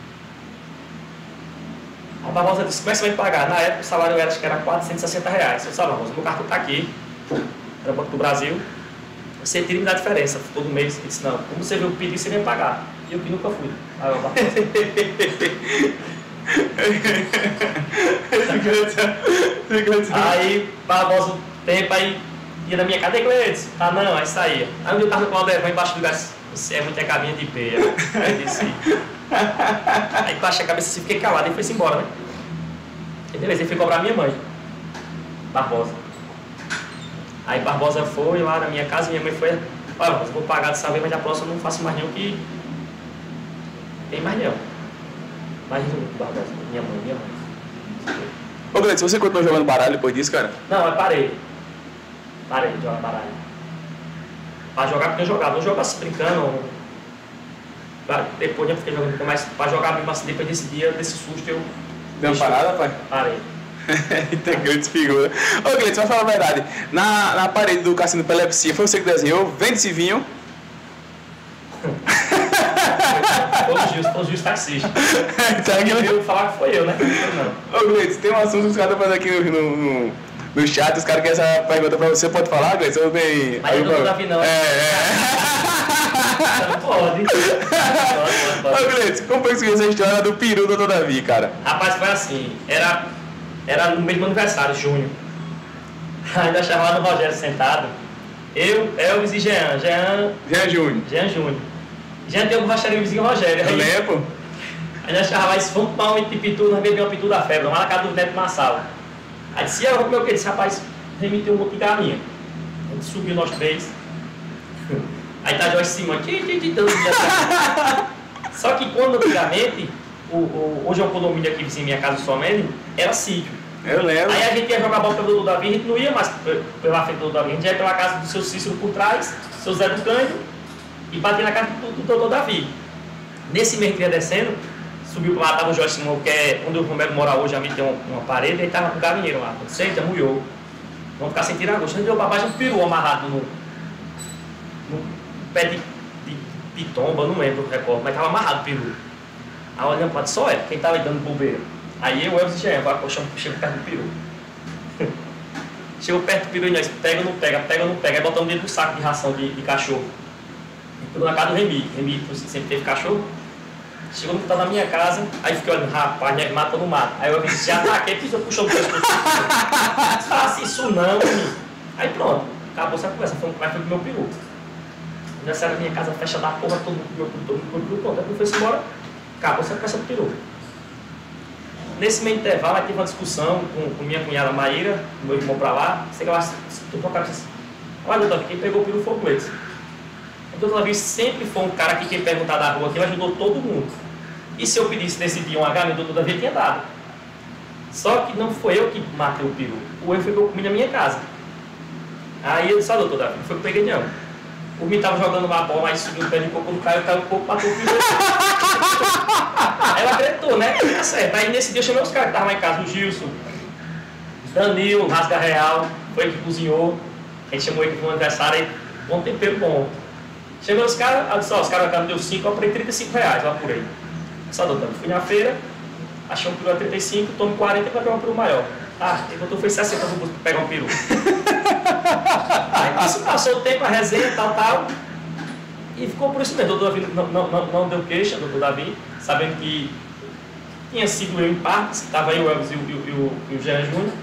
Speaker 2: A Barbosa disse, como é que você vai pagar? Na época o salário era, acho que era R$460. Eu disse, Barbosa, meu cartão tá aqui, era o Banco do Brasil, você tira e me dá a diferença todo mês. Ele disse, não, como você viu o pedido, você vem pagar. E eu que nunca fui. Aí eu, aí Barbosa, tempo aí, ia na minha casa, e Gleides? Ah não, aí saía. Aí um dia eu tava no Claudio, embaixo do gás, você é muita cabinha de peia. Aí eu disse, aí baixei a cabeça assim, fiquei calado e foi-se embora, né? E beleza, ele foi cobrar minha mãe, Barbosa. Aí Barbosa foi lá na minha casa, minha mãe foi, olha Barbosa, vou pagar dessa vez, mas da próxima eu não faço mais nenhum que tem mais nenhum. Mais um, Barbosa, minha mãe.
Speaker 1: Ô, Gleides, você continuou jogando baralho depois disso, cara?
Speaker 2: Não, eu parei. Parei de jogar baralho. Pra jogar porque eu jogava. Não jogava assim brincando. Depois eu fiquei jogando, mas pra jogar mesmo assim, depois desse dia, desse susto, eu.
Speaker 1: Deu uma parada, pai?
Speaker 2: Parei.
Speaker 1: Tem grande figura. Ô, Gleides, vai falar a verdade. Na parede do Cassino Epilepsia, foi você que desenhou? Vende esse vinho.
Speaker 2: Os Gils taxistas.
Speaker 1: Tá aqui,
Speaker 2: eu falar que foi eu, né? Não.
Speaker 1: Ô, Gleides, tem um assunto que os caras estão fazendo aqui no chat, os caras querem essa pergunta pra você. Pode falar, Gleides? Eu bem.
Speaker 2: Mas eu não tô Davi, não. Não pode.
Speaker 1: Ô, Gleides, como foi que você viu essa história do peru do Dr. Davi, cara?
Speaker 2: Rapaz, foi assim. Era no mesmo aniversário, junho. Ainda chamava o Rogério sentado. Eu, Elvis e Jean. Jean Júnior. Já tem um borracharia vizinho Rogério.
Speaker 1: Eu lembro.
Speaker 2: Aí nós chamava isso, vamos tomar um pitu, nós bebemos uma pitu da febre, lá na casa do Neto Massal. Aí disse, eu vou comer o quê? Disse, rapaz, remeteu um monte de galinha. A gente subiu nós três. Aí tá Joyce Simão, só que quando antigamente, hoje é um condomínio aqui vizinho minha casa, somente, era sítio.
Speaker 1: Eu lembro.
Speaker 2: Aí a gente ia jogar bola pelo Dr. Davi, a gente não ia mais pela frente do Dr. Davi, a gente ia pela casa do seu Cícero por trás, seu Zé do Cândido, e bati na casa do Dr. Davi. Nesse mês que ia descendo, subiu lá, estava o Jorge Simão, que é onde o Romero mora hoje, a mim tem uma parede, ele estava com o galinheiro lá. Senta, mulhou. Vamos ficar sem tirar gosto. Ele deu para baixo um peru amarrado no pé de pitomba, não lembro o recordo, mas estava amarrado o peru. Aí olhando para só é, quem estava dando bobeira. Aí eu, Elvis e Jean, chego perto do peru. Chegou perto do peru e nós, pega ou não pega, aí botamos dentro do saco de ração de cachorro. Tudo na casa do Remi, sempre teve cachorro. Chegou no quintal da minha casa, aí fiquei olhando, rapaz, me mata no mato. Aí eu disse, já tá aqui, puxou o pescoço. Não faça isso não, menino. Aí pronto, acabou essa conversa, foi pro meu peru. Já saiu da minha casa, fecha da porra, todo mundo pronto. Aí foi embora, acabou essa conversa do peru. Nesse meio intervalo, aí teve uma discussão com minha cunhada Maíra, meu irmão pra lá, sei lá, tu tocava assim, olha, doutor, quem pegou o peru foi o Gleides. O Dr. Davi sempre foi um cara que quem perguntar da rua, que ele ajudou todo mundo. E se eu pedisse nesse dia um H, o Dr. Davi tinha dado. Só que não foi eu que matei o peru. O erro foi que eu comi na minha casa. Aí eu disse, Dr. Davi, foi que eu peguei não. O menino tava jogando uma bola, aí subiu o pé de coco do cara, caiu um pouco, matou o peru. Ela acreditou, né? Tá certo. Aí nesse dia eu chamei os caras que estavam lá em casa, o Gilson, Danilo, Rasga Real, foi que cozinhou. A gente chamou ele para um aniversário, aí, bom tempero bom. Chegou os caras, eu disse, ó, os caras me deu 5, eu comprei R$35, eu apurei. Só doutor, fui na feira, achei um peru a 35, tome 40 para pegar um peru maior. Ah, ele botou foi 60 para pegar um peru. Aí isso passou o tempo, a resenha, tal. E ficou por isso mesmo. O doutor Davi não deu queixa, doutor Davi, sabendo que tinha sido eu em partes, estava aí o Elvis e o Jean Júnior.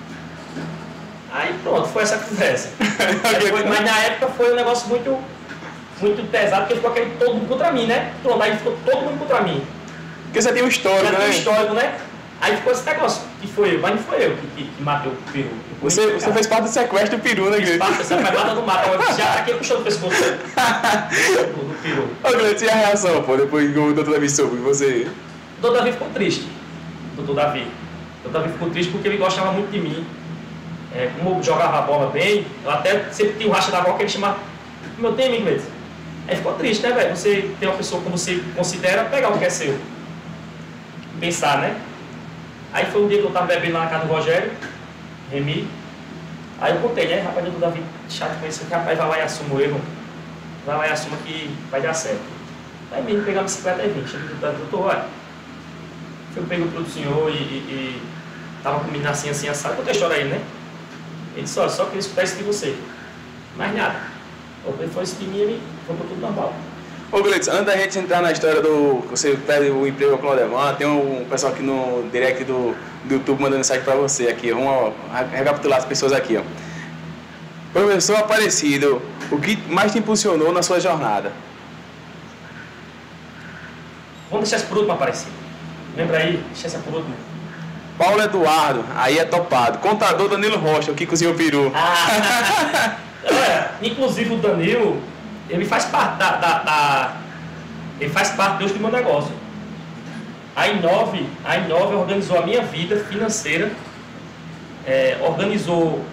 Speaker 2: Aí pronto, foi essa conversa. Mas na época foi um negócio muito pesado, porque ficou aquele todo mundo contra mim, né? Pronto, aí ficou todo mundo contra mim.
Speaker 1: Porque você tem um histórico, né?
Speaker 2: Tem um histórico, né? Aí ficou esse negócio, que foi eu, mas não foi eu que matei o peru.
Speaker 1: Você fez parte do sequestro do peru, né, Gleito?
Speaker 2: Essa levada do mato, já aqui puxou o pescoço do peru.
Speaker 1: Ô, Gleito, e a reação, pô, depois que o doutor Davi soube que você...
Speaker 2: O doutor Davi ficou triste, o doutor Davi ficou triste porque ele gostava muito de mim. Como eu jogava a bola bem, eu até sempre tinha o racha da bola que ele chamava meu time, Gleito. Aí ficou triste, né, velho? Você tem uma pessoa que você considera pegar o que é seu. Pensar, né? Aí foi um dia que eu tava bebendo lá na casa do Rogério, Remy. Aí eu contei, né? Rapaz, o Davi chato com isso, rapaz, vai lá e assuma o erro. Vai lá e assuma que vai dar certo. Aí mesmo pegar a bicicleta e vim. Cheguei do doutor, olha. Eu peguei o produto do senhor e tava com menina assim, assado. Contei a história aí, né? Ele disse, olha, só queria escutar isso de você. Mais nada. Ele foi isso de mim e ele foi por tudo normal.
Speaker 1: Ô, Gleito, antes da gente entrar na história do... Você pede o emprego ao Claudevan, tem um pessoal aqui no direct do YouTube mandando mensagem pra você aqui. Vamos recapitular as pessoas aqui, ó. Professor Aparecido, o que mais te impulsionou na sua jornada?
Speaker 2: Vamos deixar isso por último, Aparecido. Lembra aí? Deixa essa por último.
Speaker 1: Paulo Eduardo, aí é topado. Contador Danilo Rocha, o que cozinha o peru.
Speaker 2: Inclusive o Danilo, ele faz parte ele faz parte hoje do meu negócio. A Inove organizou a minha vida financeira, organizou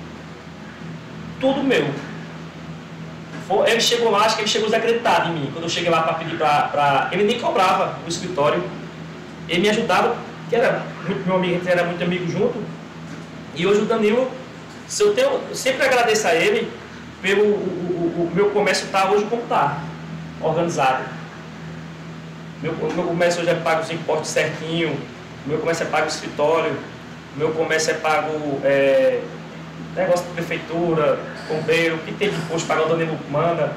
Speaker 2: tudo meu. Ele chegou lá, acho que ele chegou desacreditado em mim. Quando eu cheguei lá para pedir ele nem cobrava o escritório. Ele me ajudava, que era muito meu amigo, a gente era muito amigo junto. E hoje o Danilo, eu sempre agradeço a ele pelo o meu comércio estar hoje como está, organizado. Meu comércio hoje é pago os impostos certinho, meu comércio é pago o escritório, meu comércio é pago negócio de prefeitura, bombeiro, o que tem de imposto pagar o Danilo manda,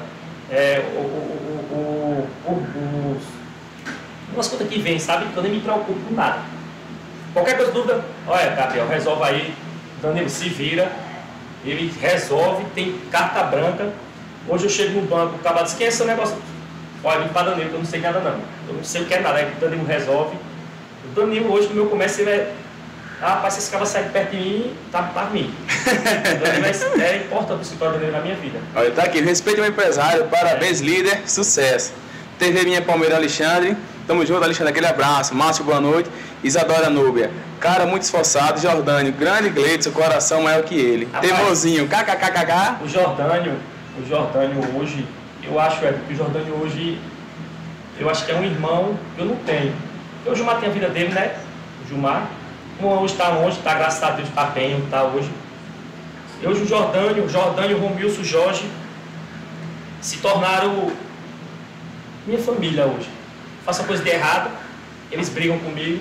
Speaker 2: umas coisas que vem, sabe? Que eu nem me preocupo com nada. Qualquer coisa, dúvida, olha, Gabriel, resolve aí, Danilo se vira, ele resolve, tem carta branca. Hoje eu chego no banco, o cara diz, quem é esse negócio? Olha, vim para Danilo, que eu não sei nada não. Eu não sei o que é nada, o Danilo resolve. O Danilo hoje no meu comércio, ele rapaz, se esse cara sair perto de mim, tá mim. O Danilo é importante o escritório dele na minha vida.
Speaker 1: Olha, tá aqui, respeito ao empresário, parabéns, líder, sucesso. TV Minha Palmeira Alexandre, tamo junto, Alexandre, aquele abraço. Márcio, boa noite. Isadora Núbia, cara muito esforçado. Jordânio, grande Gleito, seu coração maior que ele. Rapaz, teimosinho, kkkk.
Speaker 2: O Jordânio hoje, eu acho, que o Jordânio hoje, eu acho que é um irmão que eu não tenho. Porque o Gilmar tem a vida dele, né? O Gilmar. Hoje está longe, tá, graças a Deus, está bem, está hoje. E hoje o Jordânio, o Romilson, o Jorge se tornaram minha família hoje. Faço uma coisa de errado, eles brigam comigo.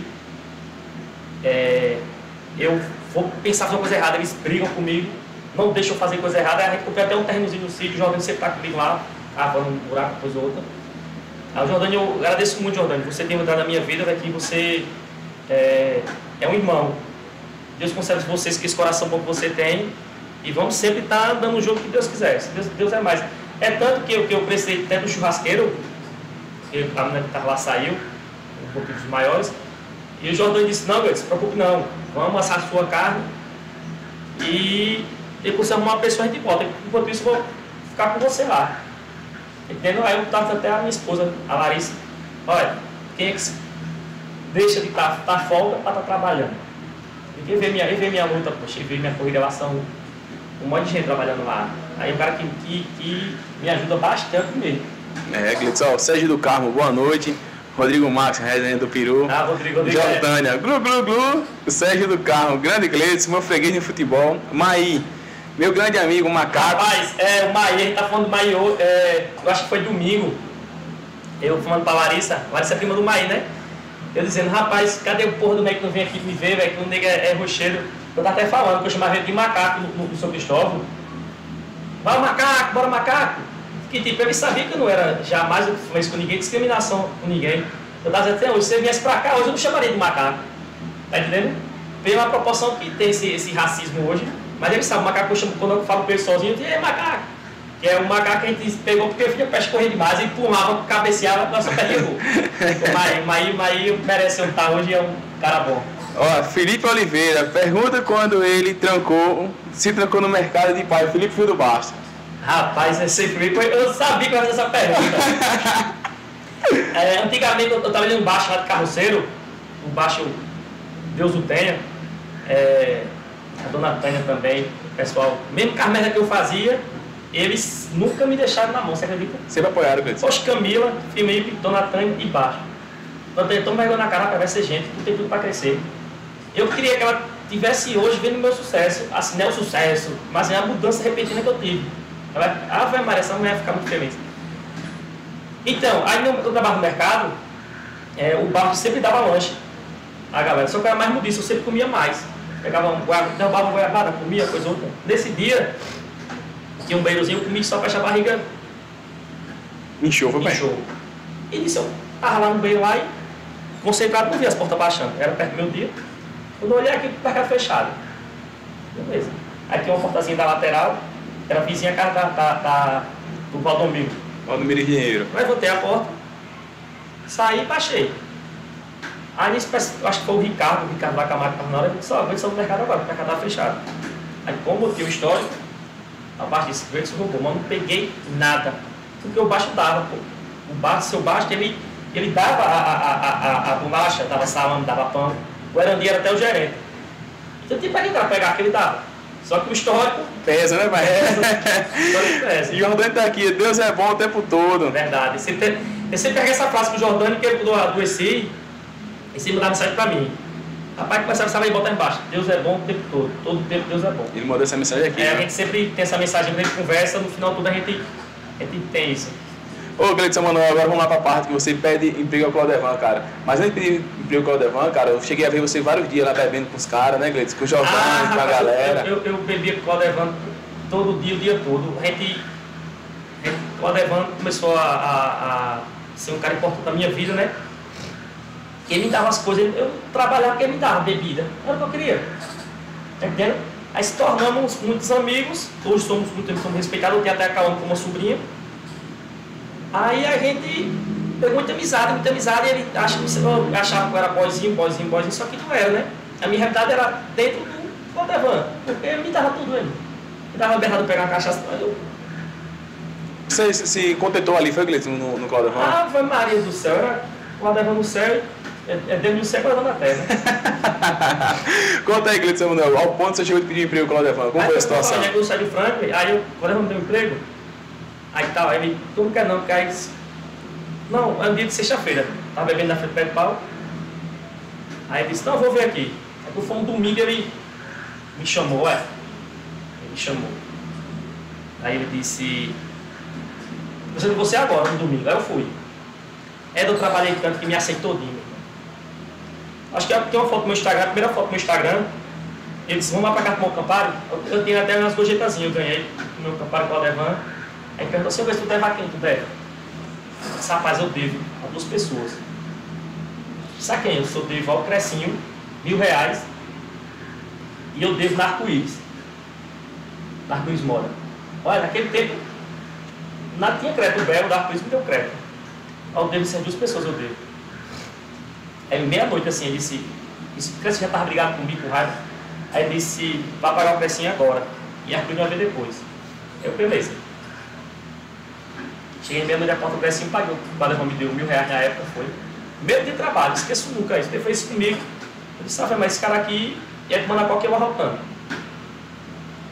Speaker 2: Eu vou pensar fazer uma coisa errada, eles brigam comigo, não deixam eu fazer coisa errada. Aí eu comprei até um terrenozinho no sítio, o Jordânio sempre está comigo lá, cavando um buraco, coisa ou outra. Aí o Jordânio, eu agradeço muito, Jordânio, você tem mudado a minha vida, daqui você é um irmão. Deus concede vocês que esse coração bom que você tem, e vamos sempre estar dando o jogo que Deus quiser. Deus é mais. É tanto que eu precisei até do churrasqueiro, que a menina que estava lá saiu, um pouquinho dos maiores, e o Jordânio disse, não, não se preocupe não, vamos assar a sua carne e depois você arrumar uma pessoa a gente volta. Enquanto isso eu vou ficar com você lá. Entendeu? Aí eu estava até a minha esposa, a Larissa, olha, quem é que deixa de estar folga para estar trabalhando? Ele vê minha luta, poxa, ele vê minha corrida lá, são um monte de gente trabalhando lá. Aí um cara que me ajuda bastante mesmo.
Speaker 1: Gleidson, Sérgio do Carmo, boa noite. Rodrigo Marques, resenha do Peru.
Speaker 2: Rodrigo.
Speaker 1: Jordânia, glu, glu, glu. O Sérgio do Carmo, grande Gleidson, meu freguês de futebol. Maí, meu grande amigo, Macaco.
Speaker 2: Rapaz, o Maí, a gente tá falando do Maí, eu acho que foi domingo. Eu falando pra Larissa é prima do Maí, né? Eu dizendo, rapaz, cadê o porra do nego que não vem aqui me ver, velho? Que o nego é rocheiro. Eu tava até falando que eu chamava ele de Macaco no São Cristóvão. Bora macaco! Que tipo, ele sabia que eu não era jamais influência com ninguém, discriminação com ninguém. Eu tava dizendo, até hoje, se você viesse pra cá, hoje eu não chamaria de macaco. Tá entendendo? Pela proporção que tem esse racismo hoje. Mas ele sabe, o macaco, quando eu falo pra ele sozinho, eu digo, macaco. Que é um macaco que a gente pegou porque filho peixe correr demais e pulava, cabeceava, nossa pé de gol. O Maí merece um tá hoje, é um cara bom.
Speaker 1: Ó, Felipe Oliveira, pergunta quando ele se trancou no mercado de pai, Felipe Filho do Basta.
Speaker 2: Rapaz, esse Felipe, eu sabia que eu ia fazer essa pergunta. Antigamente eu trabalhei num baixo lá de carroceiro, um baixo, Deus o tenha, a dona Tânia também, o pessoal, mesmo com a merda que eu fazia, eles nunca me deixaram na mão, você acredita?
Speaker 1: Sempre apoiaram, Gleidson.
Speaker 2: Poxa, Camila, Felipe, dona Tânia e baixo. Então vergonha na cara, vai ser gente, tu tem tudo pra crescer. Eu queria que ela tivesse hoje vendo o meu sucesso, assim, não é o sucesso, mas é a mudança repentina que eu tive. Ela vai, Maria, essa mulher vai ficar muito feliz. Então, aí eu trabalho no mercado, o barco sempre dava lanche a galera, só que eu era mais modista, eu sempre comia mais. Pegava derrubava uma goiabada, comia, coisa outra. Nesse dia, tinha um beirozinho, eu comi só para a barriga.
Speaker 1: Inchou, foi bem.
Speaker 2: Inchou. E nisso eu tava lá no beiro lá e concentrado, não via as portas baixando, era perto do meu dia. Quando eu olhei aqui, o mercado fechado. Beleza. Aí tinha uma portazinha da lateral, era vizinha a casa do Valdomiro.
Speaker 1: Valdomiro Engenheiro.
Speaker 2: Levantei a porta, saí e baixei. Aí nisso, acho que foi o Ricardo lá Camargo que estava na hora, eu disse, ó, vou no mercado agora, o mercado estava fechado. Aí como botei o histórico, a parte desse verde roubou, mas não peguei nada. Porque o baixo dava, pô. O seu baixo, ele dava a bolacha, dava salame, dava pão. O Erandi era até o gerente. Então tinha para pegar aquele dava. Só que o histórico...
Speaker 1: Pesa, né, pai?
Speaker 2: Pesa.
Speaker 1: E o Jordânia tá aqui, Deus é bom o tempo todo.
Speaker 2: Verdade. Eu sempre peguei essa frase com o Jordânia, que ele pudou adoecer, e sempre mandava mensagem para mim. Rapaz, começava a saber e botar embaixo. Deus é bom o tempo todo. Todo o tempo Deus é bom.
Speaker 1: Ele mandou essa mensagem aqui.
Speaker 2: A gente sempre tem essa mensagem, a gente conversa, no final tudo a gente tem isso.
Speaker 1: Ô, Gleidson Manuel, agora vamos lá pra parte que você pede emprego ao Claudevan, cara. Mas antes de pedir emprego ao Claudevan, cara, eu cheguei a ver você vários dias lá bebendo com os caras, né, Gleidson? Com o Jordânia, com a galera.
Speaker 2: Eu bebia com o Claudevan todo dia, o dia todo. O Claudevan começou a ser um cara importante na minha vida, né? Ele me dava as coisas, eu trabalhava porque ele me dava bebida. Era o que eu queria. Tá entendendo? Aí se tornamos muitos amigos, hoje somos respeitados, eu tenho até a Calma como uma sobrinha. Aí a gente pegou muita amizade, e ele achava que eu era boyzinho, só que não era, né? A minha realidade era dentro do Claudevan, porque ele me dava tudo, ele. Me dava berrado de pegar uma cachaça.
Speaker 1: Você se contentou ali, foi, Gleidson, no Claudevan?
Speaker 2: Ah, foi Maria do céu, era Claudevan no céu, Deus do céu, Claudevan na terra.
Speaker 1: Conta aí, Gleidson Manuel, ao ponto que você chegou de pedir emprego no Claudevan, como foi a situação?
Speaker 2: Aí eu saí do Franklin, aí o Claudevan me deu um emprego. Aí tal, aí ele, tu não quer não, porque aí disse, não, é um dia de sexta-feira, tava bebendo na frente do pé de pau. Aí ele disse, não, eu vou ver aqui. Aí quando foi um domingo, ele me chamou, Ele me chamou. Aí ele disse, preciso de você agora, no domingo. Aí eu fui. Eu trabalhei tanto que me aceitou, acho que tem uma foto no meu Instagram, a primeira foto no meu Instagram. Ele disse, vamos lá pra cá pro meu Campari. Eu tinha até umas gorjetazinhas, eu ganhei no meu Campari com o Claudevan. Aí perguntou assim, se tu deve a quem tu deve? Eu disse, rapaz, eu devo a 2 pessoas. Sabe quem? Eu devo ao Crecinho, R$1.000. E eu devo na Arco-Íris. Na Arco-Íris Mora. Olha, naquele tempo, nada tinha crédito. O Belo da Arco-Íris me deu crédito. Eu devo essas 2 pessoas, eu devo. Aí meia-noite assim, ele disse, o Crecinho já estava brigado comigo, com raiva. Aí ele disse, vai pagar o Crecinho agora. E a Arco-Íris vai ver depois. Eu, beleza. Cheguei meia-noite a porta do Crecinho, paguei. O Claudevan me deu R$1.000 na época, foi. Medo de trabalho, esqueço nunca isso. Ele fez isso comigo. Eu disse, mas esse cara aqui ia te mandar qualquer hora voltando.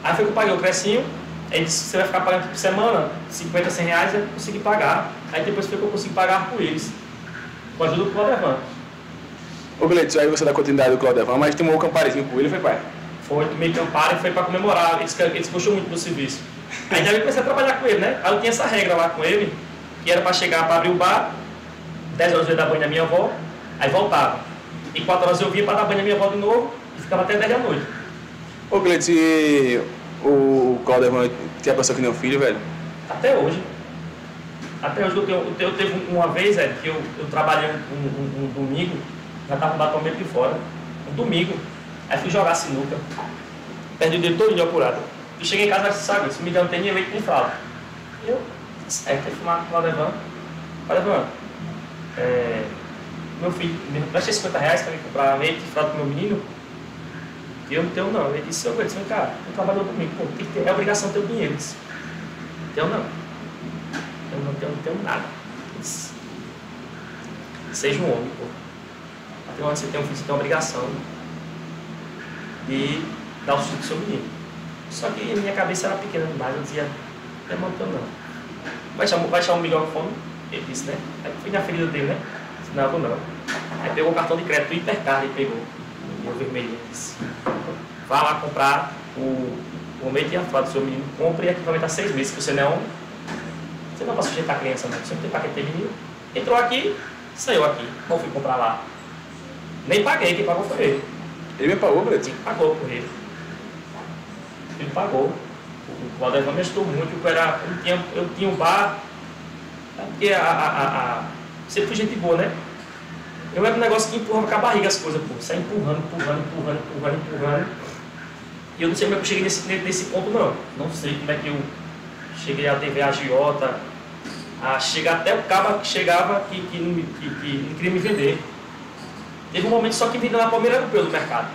Speaker 2: Aí foi que eu paguei o Crecinho, ele disse, você vai ficar pagando por semana, 50, 100 reais, eu consegui pagar. Aí depois foi que eu consegui pagar com eles, com a ajuda do Claudevan.
Speaker 1: Ô Gleidson, aí você dá continuidade do Claudevan, mas tomou o camparezinho com ele, foi pai?
Speaker 2: Foi, tomei campara e foi para comemorar, eles gostou muito do serviço. Aí daí eu comecei a trabalhar com ele, né? Aí eu tinha essa regra lá com ele, que era para chegar para abrir o bar, 10 horas eu ia dar banho na minha avó, aí voltava. E 4 horas eu vinha para dar banho na minha avó de novo e ficava até 10 da noite.
Speaker 1: Ô Gleidson, e o Claudevan tinha pessoa que nem um filho, velho?
Speaker 2: Até hoje. Até hoje eu teve uma vez, que eu trabalhei um domingo, já estava com o batom meio de fora, um domingo, aí fui jogar sinuca, perdi o dedo todo apurado. Eu cheguei em casa e disse, sabe, se me der não tem nem leite nem fralda. Eu, certo, aí fumar com o Claudevan. Claudevan, meu filho, me presta 50 reais para me comprar leite e fralda pro meu menino. E eu não tenho não. Ele disse, vem cá, eu trabalho domingo, pô, tem que ter, é obrigação ter o dinheiro. Eu disse, tenho não. Eu não tenho nada. Eu disse, seja um homem, pô. Até onde você tem um filho, você tem a obrigação de dar o suco do seu menino. Só que a minha cabeça era pequena demais, eu dizia, não tenho não. Vai achar um milhão de fome? Ele disse, né? Aí fui na ferida dele, né? Eu disse, não, vou não. Aí pegou o cartão de crédito do Hipercard e pegou o meu vermelhinho e disse, vá lá comprar o leite e a fralda do seu menino, compre e aqui vai aumentar 6 meses, se você não é homem, você não vai sujeitar a criança não, você não tem para que ter menino. Entrou aqui, saiu aqui, não fui comprar lá. Nem paguei, quem pagou foi ele.
Speaker 1: Ele me pagou, Gleidson?
Speaker 2: Pagou por ele. Ele pagou. O Claudevan me ajudou muito, eu tinha um bar, porque sempre fui gente boa, né? Eu era um negócio que empurrava com a barriga as coisas, pô. Sai empurrando. E eu não sei como é que eu cheguei nesse ponto, não. Não sei como é que eu cheguei a TV agiota, a chegar até o cabo que chegava que não queria me vender. Teve um momento só que vendeu na Palmeira era o peu do mercado.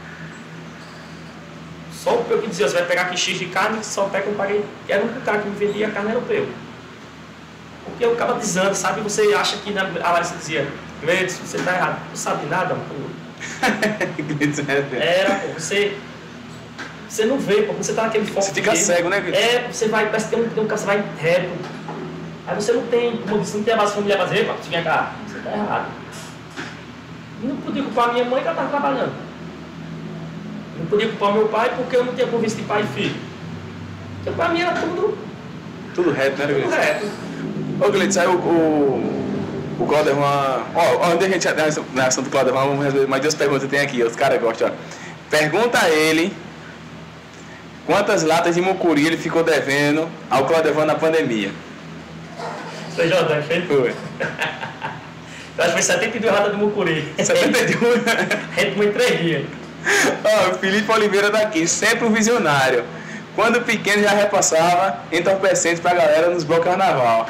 Speaker 2: Só o peu que dizia, você vai pegar aqui X de carne, só pega que eu paguei. Era o único cara que me vendia a carne era o peu. Porque o cara desanda, sabe? Você acha que a Larissa dizia, Gleidson, você tá errado. Não sabe de nada, pô. Era, pô, você não vê, pô, você tá naquele foco.
Speaker 1: Você fica cego, né, Gleidson?
Speaker 2: Você vai, parece que tem um cara, você vai reto. Aí você não tem, como eu disse, não tem a base familiar pra dizer, você vem cá, você tá errado. Não podia culpar minha mãe que ela estava trabalhando. Não podia culpar meu pai porque eu não tinha convívio de pai e filho. Porque para mim era
Speaker 1: tudo reto, né, Gleidson?
Speaker 2: Tudo reto.
Speaker 1: Ô, Gleidson, aí o Claudevan... Ó, onde a gente já na ação do Claudevan, vamos resolver mais 2 perguntas que tem aqui, os caras gostam, ó. Pergunta a ele quantas latas de mucuri ele ficou devendo ao Claudevan na pandemia.
Speaker 2: Você já tá feito?
Speaker 1: Foi.
Speaker 2: Eu acho que foi 72 latas de mucuri.
Speaker 1: 72?
Speaker 2: A gente comeu em 3 dias.
Speaker 1: Ó, o Felipe Oliveira daqui, sempre um visionário. Quando pequeno já repassava entorpecentes pra galera nos blocos carnaval.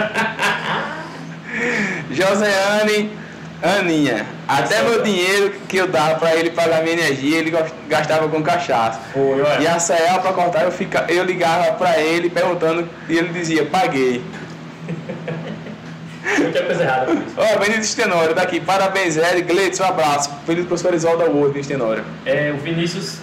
Speaker 1: Joseane, Aninha, até meu dinheiro que eu dava pra ele pagar minha energia, ele gastava com cachaça. E a Sael pra cortar, eu ligava pra ele perguntando e ele dizia, paguei.
Speaker 2: Muita coisa errada.
Speaker 1: Ó, Vinícius Tenório daqui, parabéns, Eric, Gleidson, um abraço. Filho do professor Isolda Ward, Vinícius Tenório.
Speaker 2: O Vinícius,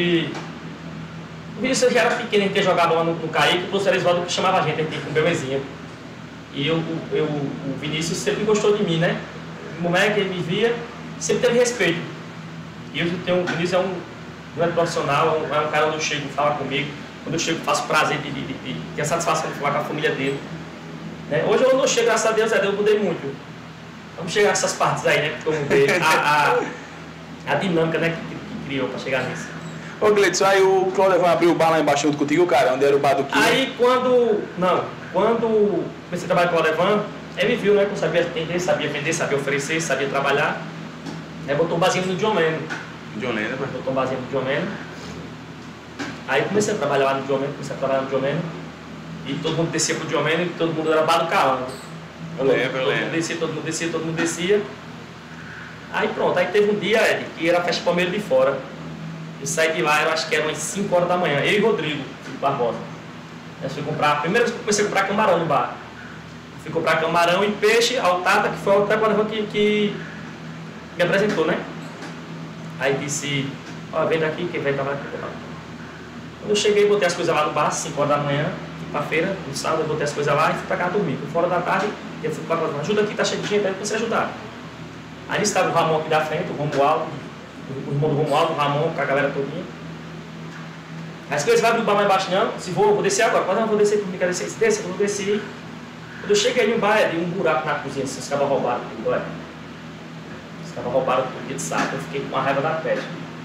Speaker 2: O Vinícius já era pequeno, a gente ia jogar bola no Caíque, o professor Isolda que chamava a gente ia com o bebezinho. E o Vinícius sempre gostou de mim, né? O moleque, ele me via, sempre teve respeito. E o Vinícius não é profissional, é um cara onde eu chego, fala comigo. Quando eu chego, faço prazer de ter a satisfação de falar com a família dele. Né? Hoje eu não chego, graças a Deus, eu mudei muito. Vamos chegar nessas partes aí, né? Porque eu mudei a dinâmica, né, que criou para chegar nisso.
Speaker 1: Ô Gleidson, aí o Claudevan abriu o bar lá embaixo junto contigo, cara, onde era o bar do Quinho.
Speaker 2: Aí quando comecei a trabalhar com o Claudevan, ele viu, né, que eu sabia atender, sabia vender, sabia oferecer, sabia trabalhar. Aí botou um barzinho no John Lennon. Botou um barzinho no John Lennon. Aí comecei a trabalhar lá no John Lennon, e todo mundo descia pro John Lennon, e todo mundo era bar do Calango.
Speaker 1: Eu lembro.
Speaker 2: Todo mundo descia. Aí pronto, aí teve um dia, Ed, que era a festa Palmeira de Fora. Eu saí de lá, eu acho que era umas 5 horas da manhã, eu e Rodrigo, filho do Barbosa. Eu fui comprar, a primeira vez que eu comecei a comprar camarão no bar. Fui comprar camarão e peixe ao Tata, que foi o Tata que me apresentou, né? Aí disse, ó, vem daqui, quem vai trabalhar aqui. Quando eu cheguei, botei as coisas lá no bar, 5 horas da manhã, fui pra feira, no sábado, eu botei as coisas lá e fui pra casa dormir. Fora da tarde, eu fui pra casa, ajuda aqui, tá cheio de gente, aí eu comecei a ajudar. Aí estava o Ramon aqui da frente, o Romualdo, o irmão do Romualdo, o Ramon, com a galera todinha. Aí se eles vai abrir o bar mais baixo, não, se vou descer agora, quase não vou descer comigo, quer descer, desce, eu vou descer. Quando eu cheguei no bar, tinha um buraco na cozinha, assim, os caras roubaram tudo, olha. Os caras roubaram tudo dia de sábado, eu fiquei com uma raiva da peste.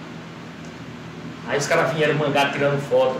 Speaker 2: Aí os caras vieram mangar tirando foto.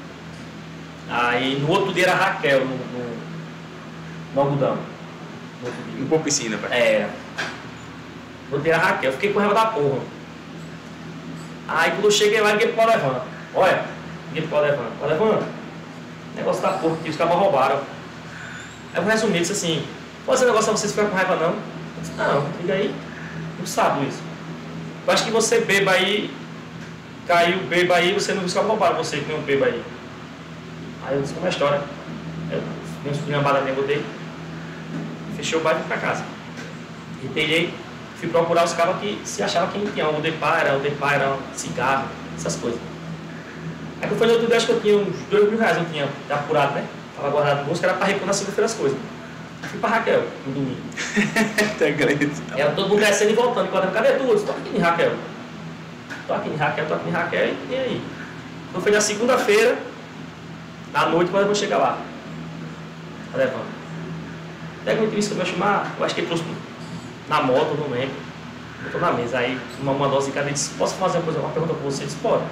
Speaker 2: Aí no outro dia era a Raquel, no algodão.
Speaker 1: Um pouco piscina, pai.
Speaker 2: É. No outro dia era a Raquel, eu fiquei com raiva da porra. Aí quando eu cheguei lá, liguei pro Levan. Olha, liguei pro Levan. Levan, o negócio tá porco aqui, os caras roubaram. Aí eu resumi, disse assim, pô, esse negócio é vocês ficar com raiva não? Eu disse, não, liga aí, não sabe isso. Eu acho que você beba aí, caiu beba aí, você não buscava roubar você que nem um beba aí. Aí eu disse, como é a história? Eu dei uma esculhambada nele, botei, fechei o bar e fui pra casa. Retelhei, fui procurar os caras que se achavam que tinha o depaira, cigarro, essas coisas. Aí que foi no outro dia, acho que eu tinha uns R$2.000, eu tinha apurado, né? Tava guardado no bolso, que era para repor na segunda-feira as coisas. Fui para Raquel, no domingo. Era todo mundo descendo e voltando, e cadê tu? Eu disse, tô aqui em Raquel. Tô aqui em Raquel, e aí? Então foi na segunda-feira, à noite, quando eu vou chegar lá. Tá levando. Pega o entrevista que eu vou chamar, eu acho que ele trouxe na moto, não lembro. Eu tô na mesa, aí uma dose de cada e disse, posso fazer uma pergunta pra você? Eu disse, pode.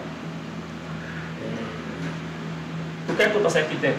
Speaker 2: Tu quer que eu passe aqui dentro?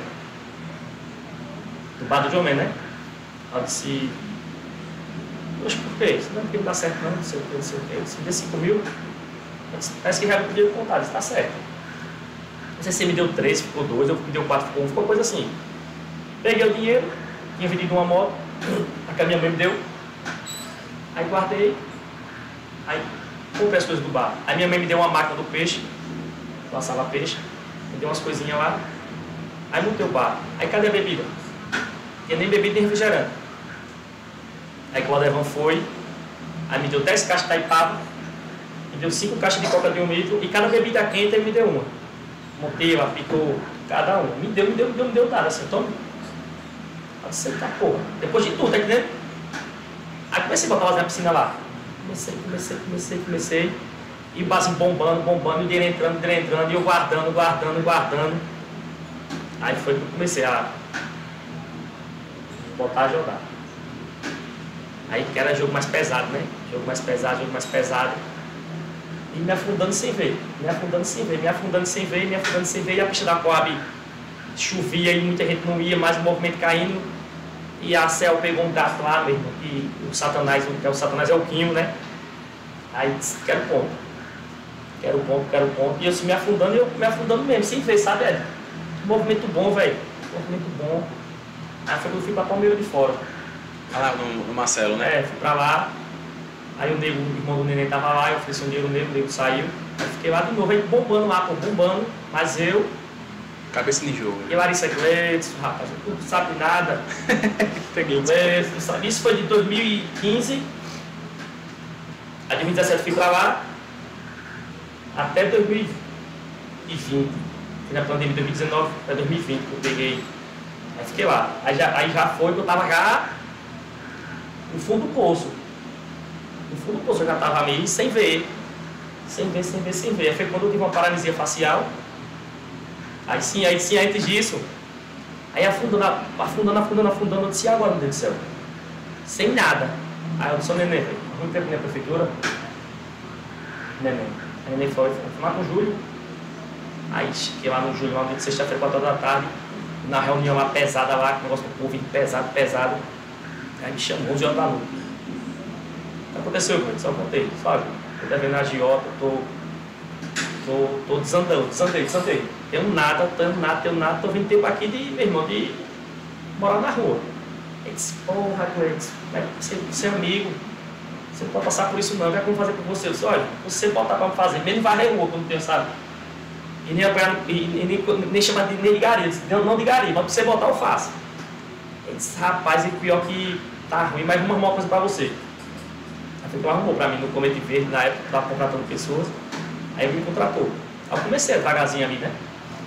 Speaker 2: Do bar do Jomé, né? Ela disse, poxa, por que isso? Não, porque não dá certo não sei o que, não sei o que. Eu disse, me dê 5 mil. Disse, parece que já podia contar, disse, tá certo. Não sei se você me deu 3, ficou 2, eu me deu 4, ficou 1, ficou coisa assim. Peguei o dinheiro, tinha vendido uma moto, a que a minha mãe me deu. Aí guardei, aí comprei as coisas do bar. Aí minha mãe me deu uma máquina do peixe, passava peixe, me deu umas coisinhas lá. Aí montei o bar. Aí cadê a bebida? Tinha nem bebida nem refrigerante. Aí que o Adevan foi, aí me deu 10 caixas de Taipava, me deu 5 caixas de coca de 1 litro e cada bebida quente ele me deu uma. Montei, ela picou cada uma. Me deu nada, assim, toma. Eu disse, eita porra. Depois de tudo, tá entendendo? Aí comecei a botar elas na piscina lá. Comecei. E o barzinho bombando, e o dinheiro entrando, e eu guardando. Aí foi que eu comecei a botar a jogar. Aí que era jogo mais pesado, né? Jogo mais pesado. E me afundando sem ver. E a pista da Coab chovia e muita gente não ia, mais o movimento caindo. E a Cel pegou um gato lá mesmo, e o Satanás é o Quinho, né? Aí disse, quero ponto. E eu me afundando mesmo, sem ver, sabe, Ed? Movimento bom, velho. Aí foi quando eu fui pra Palmeira de Fora.
Speaker 1: Lá no Marcelo, né?
Speaker 2: É, fui pra lá. Aí o irmão do neném tava lá, eu ofereci um dinheiro nele, o nego saiu. Aí fiquei lá de novo, aí bombando, mas eu...
Speaker 1: Cabeça de jogo.
Speaker 2: E Larissa Gleitson, rapaz, tu não sabe nada.
Speaker 1: Peguei
Speaker 2: Isso foi de 2015. A 2017 fui pra lá. Até 2020. Foi na pandemia de 2019 até 2020 que eu peguei. Aí fiquei lá. Aí já foi que eu tava já no fundo do poço. Eu já tava meio sem ver. Aí foi quando eu tive uma paralisia facial. Aí sim, antes disso. Aí afundando, eu disse, e agora, meu Deus do céu? Sem nada. Aí eu disse, neném, velho, muito tempo na prefeitura. Neném. Aí neném foi lá com o Júlio. Aí cheguei lá no Júlio, de sexta-feira, 4 horas da tarde, na reunião lá pesada lá, com o negócio do povo pesado. Aí me chamou 11 horas da noite. O que aconteceu, velho? Só contei, sabe? Tô devendo a agiota, tô desandei. Tenho nada, tô vindo tempo aqui de, meu irmão, de morar na rua. Ele disse, porra, Cleiton, você é amigo, você não pode passar por isso não, o que é que eu vou fazer por você? Eu disse, olha, você botar pra me fazer, mesmo varrer rua quando tem, sabe? E nem chamar de nem de gari, não de gari, mas pra você botar eu faço. Ele disse, rapaz, e pior que tá ruim, mas vamos arrumar uma coisa pra você. Aí foi que ela arrumou pra mim no Comete Verde, na época, eu tava contratando pessoas, aí ele me contratou. Aí eu comecei devagarzinho ali, né?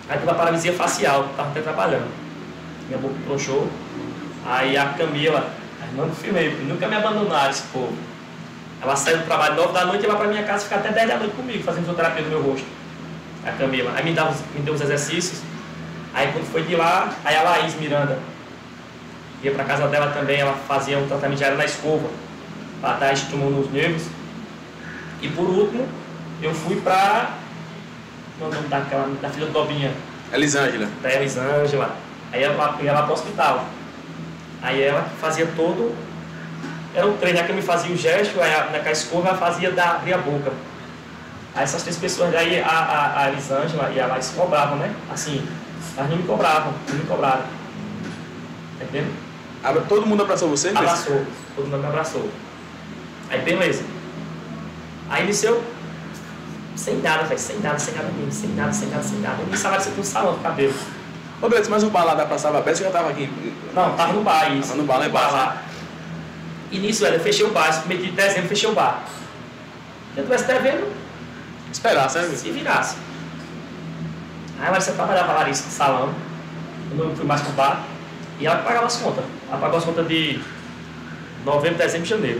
Speaker 2: Aí teve uma paralisia facial, tava até trabalhando. Minha boca tronchou. Aí a Camila, a irmã do filme, nunca me abandonaram esse povo. Ela saiu do trabalho 9 da noite e ia lá pra minha casa ficar até 10 da noite comigo, fazendo fisioterapia no meu rosto. A Camila. Aí me deu uns exercícios. Aí quando foi de lá, aí a Laís Miranda ia pra casa dela também, ela fazia um tratamento diário na escova, para dar estímulo nos nervos. E por último, eu fui pra... o nome da filha do Dobinha?
Speaker 1: Elisângela.
Speaker 2: Da Elisângela. Aí ela ia lá pro hospital. Aí ela fazia todo... Era um treino, que eu me fazia o gesto, aí com a escova ela fazia abrir a boca. Aí essas 3 pessoas daí, a Elisângela e a Laís cobravam, né? Assim, elas não me cobravam, não me cobraram. Tá entendendo?
Speaker 1: Todo mundo abraçou você?
Speaker 2: Abraçou, todo mundo me abraçou. Aí beleza. Aí iniciou sem nada, velho, sem nada mesmo, sem nada. Eu nem sabia se eu tinha um salão de cabelo.
Speaker 1: Ô, Gleitson, mas o bar lá da Praça da Bessa já tava aqui?
Speaker 2: Não, tava no bar, isso.
Speaker 1: Tava no bar lá embaixo.
Speaker 2: Lá. E nisso, eu fechei o bar, esse mês de dezembro, fechei o bar. Se eu estivesse devendo,
Speaker 1: esperar, sabe?
Speaker 2: se virasse. Aí a Larissa trabalhava a Larissa no salão, eu não fui mais pro bar, e ela pagava as contas. Ela pagou as contas de novembro, dezembro e janeiro.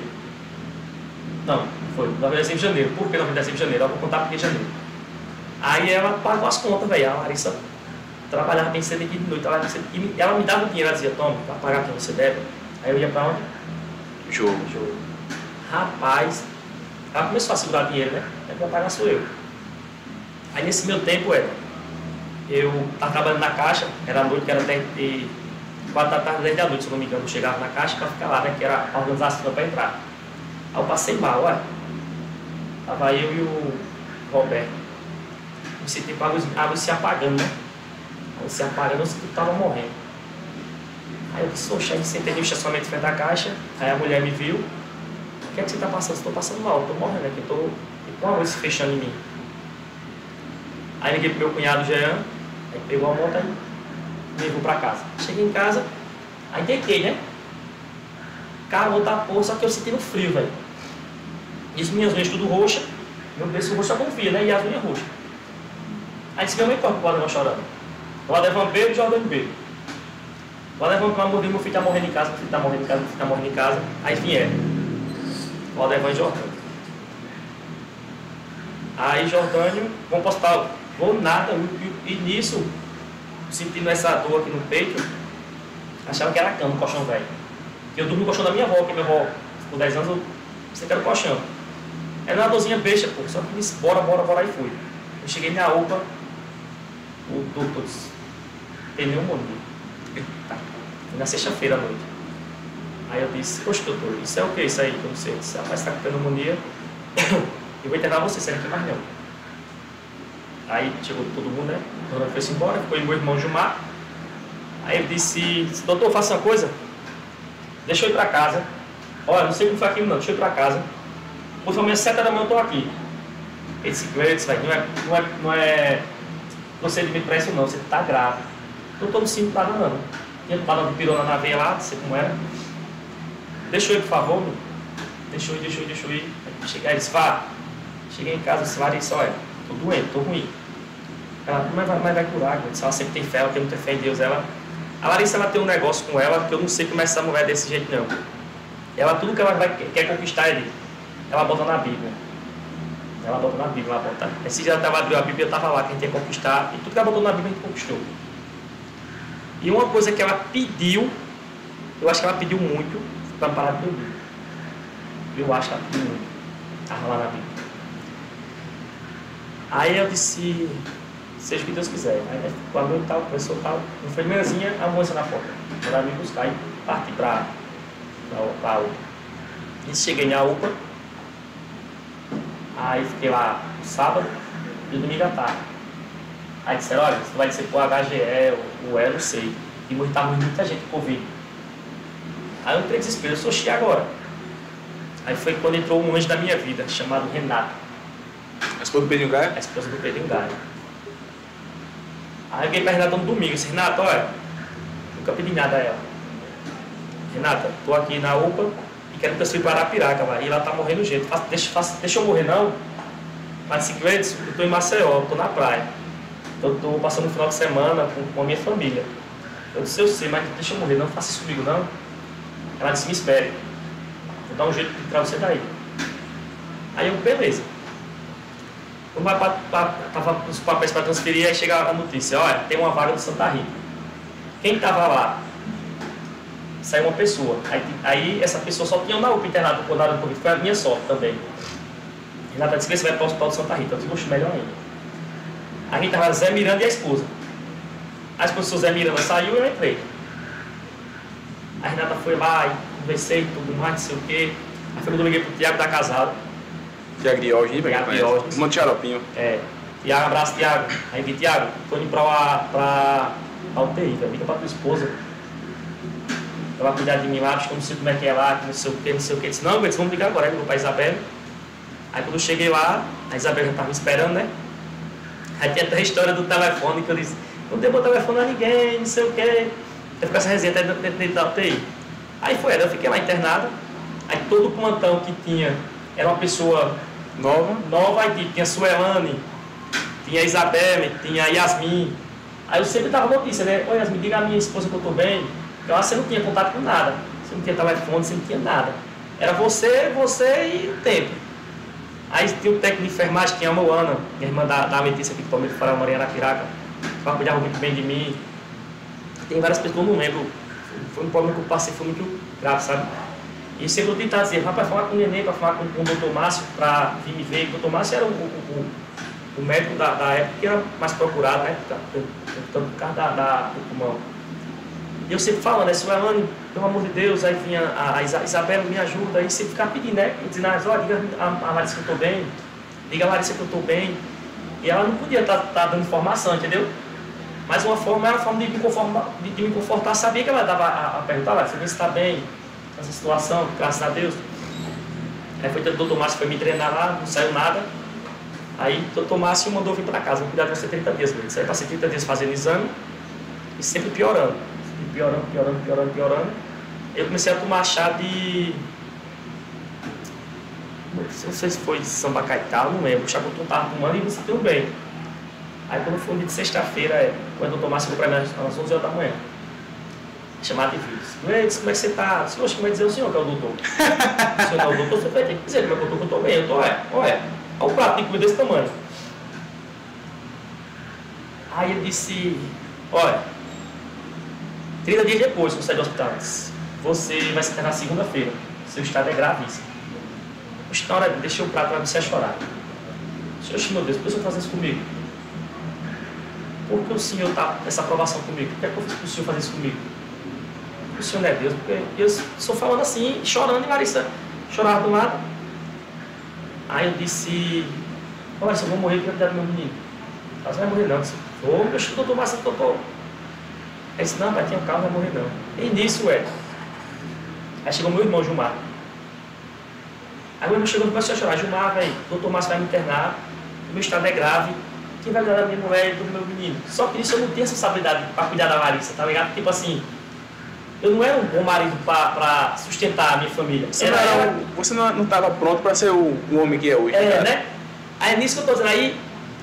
Speaker 2: Não, foi novembro, dezembro e janeiro. Por que novembro, dezembro e janeiro? Eu vou contar porque janeiro. Aí ela pagou as contas, velho. A Larissa trabalhava bem cedo aqui de noite. Ela me dava o dinheiro, ela dizia, toma, para pagar quem você deve. Aí eu ia para onde?
Speaker 1: Jogo.
Speaker 2: Rapaz, ela começou a segurar dinheiro, né? Aí para pagar sou eu. Aí nesse meu tempo, eu estava trabalhando na caixa, era à noite, que era até 4 da tarde, 10 da noite, se não me engano. Eu chegava na caixa para ficar lá, né? Que era a organização para entrar. Aí eu passei mal, olha. Tava eu e o Roberto. Me senti com a luz se apagando, né? A luz se apagando, eu senti que estava morrendo. Aí eu disse, oxe, aí sentei no estacionamento frente da caixa. Aí a mulher me viu. O que é que você está passando? Estou passando mal, estou morrendo aqui, estou com a luz se fechando em mim. Aí liguei pro meu cunhado Jean, aí pegou a moto e me levou para casa. Cheguei em casa, aí deitei, né? Calor da porra, só que eu sentindo frio, velho. Isso, minhas unhas tudo roxa, meu berço roxo eu confia, né? E as unhas roxas. Aí disse, minha mãe corre pro Ademar chorando. O Ademar bebo e Jordão bebo. O Ademar para morrer, meu filho tá morrendo em casa, meu filho tá morrendo em casa, meu filho tá morrendo em casa. Aí vieram. O Ademar e Jordão. Aí Jordânio, vamos pro hospital. Vou nada, e nisso, sentindo essa dor aqui no peito, achava que era a cama, o colchão velho. Eu dormi no colchão da minha avó, porque minha avó, por 10 anos, eu sempre era o colchão. Era uma dorzinha besta, pô, só que disse, bora, e fui. Eu cheguei na UPA, o doutor disse, pneumonia. Foi na sexta-feira à noite. Aí eu disse, poxa doutor, isso é o que isso aí? Eu não sei, eu disse, rapaz, você tá com pneumonia, eu vou internar você, você não quer mais não. Aí chegou todo mundo, né? O doutor foi embora, ficou meu irmão Gilmar. Aí ele disse, doutor, faça uma coisa, deixa eu ir para casa. Olha, não sei como foi aquilo não, deixa eu ir para casa. Por favor, às 7 da manhã eu estou aqui. Ele disse, não é procedimento para isso não, você está grave. Eu estou no cinto nada não. Tinha tomado uma pirona na veia lá, não sei como era. Deixa eu ir, por favor, meu. Deixa eu ir. Aí cheguei, ele disse, vá. Cheguei em casa, disse, Larissa, olha, estou doente, estou ruim. Ela, mas vai curar, ela sempre tem fé, ela tem muita fé em Deus. A Larissa, ela tem um negócio com ela que eu não sei como essa mulher é desse jeito não. Ela, tudo que ela quer conquistar ela bota na Bíblia. Ela bota na Bíblia, ela bota. Esse dia ela abriu a Bíblia, eu estava lá, que a gente ia conquistar, e tudo que ela botou na Bíblia a gente conquistou. E uma coisa que ela pediu, eu acho que ela pediu muito, foi para parar de beber. Eu acho que ela pediu muito. Estava lá na Bíblia. Aí eu disse, seja o que Deus quiser. Aí o aluno tal, começou tal, não foi manhãzinha, a moça na porta. Mandaram me buscar e parti para a UPA. E cheguei na UPA, aí fiquei lá no sábado e domingo à tarde. Aí disseram, olha, você vai descer pro HGE, o E, não sei. E estava muita gente com Covid. Aí eu entrei em desespero, eu sou cheio agora. Aí foi quando entrou um anjo da minha vida, chamado Renato.
Speaker 1: A esposa do Pedrinho Gaia?
Speaker 2: A esposa do Pedrinho Gaia. Aí eu liguei para Renata no domingo, disse, Renata, olha, nunca pedi nada a ela. Renata, tô aqui na UPA e quero transferir para Arapiraca, vai. E ela tá morrendo jeito. Deixa eu morrer não? Mas 50, eu tô em Maceió, tô na praia. eu estou passando um final de semana com a minha família. Eu disse, eu sei, mas deixa eu morrer, não faça isso comigo não. Ela disse, me espere, vou dar um jeito de tirar você daí. Aí eu, beleza. Quando tava os papéis para transferir, aí chega a notícia, olha, tem uma vaga no Santa Rita. Quem estava lá? Saiu uma pessoa. Aí essa pessoa só tinha uma UPA internada por nada do Covid, foi a minha sorte também. Renata disse que você vai para o hospital de Santa Rita. Eu disse, poxa, melhor ainda. A gente estava Zé Miranda e a esposa. A esposa do Zé Miranda saiu e eu entrei. A Renata foi lá e conversei e tudo mais, não sei o quê. Aí foi quando eu liguei pro Tiago da Casada.
Speaker 1: Tiago Diógenes,
Speaker 2: Tiago Diógenes.
Speaker 1: Monte Xaropinho.
Speaker 2: Tiago, abraço, Tiago. Aí vi, Tiago, tô indo pra UTI, velho. Liga pra tua esposa. Ela vai cuidar de mim lá, acho que eu não sei como é que é lá, não sei o que, não sei o que. Disse, não, eles vão ligar agora. Aí ligou pra Isabela. Aí quando eu cheguei lá, a Isabela já tava me esperando, né? Aí tinha até a história do telefone que eu disse, não deu meu telefone a ninguém, não sei o que. Aí ficou essa resenha até dentro da UTI. Aí foi, eu fiquei lá internado. Aí todo o plantão que tinha era uma pessoa nova, aí tinha a Suelane, tinha a Isabelle, tinha a Yasmin. Aí eu sempre dava notícia, né? Oi, Yasmin, diga a minha esposa que eu tô bem. Então você não tinha contato com nada, você não tinha telefone, você não tinha nada. Era você e o tempo. Aí tinha o técnico de enfermagem, que é a Moana, minha irmã da Letícia aqui, que também foi morar em Arapiraca, que cuidava muito bem de mim. Tem várias pessoas que eu não lembro. Foi um problema que eu passei, foi muito grave, sabe? E sempre eu tentava dizer, vai para falar com o Nenê, para falar com o doutor Márcio, para vir me ver. O doutor Márcio era o médico da época que era mais procurado, né? Por causa do pulmão. E eu sempre falando, né? Suelane, pelo amor de Deus, aí vinha a Isabela, me ajuda, aí você ficar pedindo, né? Dizendo, olha, diga a Larissa que eu estou bem, diga a Larissa que eu estou bem. E ela não podia estar dando informação, entendeu? Mas uma forma era uma forma de me confortar, sabia que ela dava a perguntar, Larissa, você está bem nessa situação, graças a Deus. Aí foi o doutor Márcio foi me treinar lá, não saiu nada. Aí o doutor Márcio mandou vir para casa, vou cuidar de você 30 dias, mesmo. Aí passei 30 dias fazendo exame e sempre piorando. Piorando. Eu comecei a tomar chá de... Não sei se foi Sambacaitá, não lembro. O chá que eu estava tomando e me sentiu bem. Aí quando foi um dia de sexta-feira, quando o doutor Márcio foi para mim às 11 horas da manhã, chamado de vídeo. Gleides, como é que você está? Senhor, como é dizer o senhor que é o doutor? O senhor é o doutor, você vai ter que dizer como é que eu estou bem. Eu estou, olha o prato de comida desse tamanho. Aí ele disse, olha, 30 dias depois que eu sair do hospital, você vai se internar segunda-feira. Seu estado é gravíssimo. Poxa, na hora, deixei o prato para você a chorar. Senhor, meu Deus, por que o senhor faz isso comigo? Por que o senhor está nessa aprovação comigo? Por que é que eu fiz para o senhor fazer isso comigo? O senhor não é Deus, porque eu estou falando assim, chorando, e Larissa chorava do lado. Aí eu disse, olha, se eu vou morrer, eu quero cuidar do meu menino. Ela vai morrer não. Eu disse, ô, meu filho, doutor Márcio, doutor. Aí disse, não, pai, tenha calma, não vai morrer não. E nisso, aí chegou meu irmão, Gilmar. Aí o irmão chegou e começou a chorar, Gilmar, velho, doutor Márcio vai me internar, o meu estado é grave, quem vai cuidar da minha mulher e do meu menino? Só que isso eu não tinha responsabilidade para cuidar da Larissa, tá ligado? Tipo assim, eu não era um bom marido para sustentar a minha família.
Speaker 1: Você não estava pronto para ser o homem que é hoje.
Speaker 2: Né? Aí nisso que eu estou dizendo, aí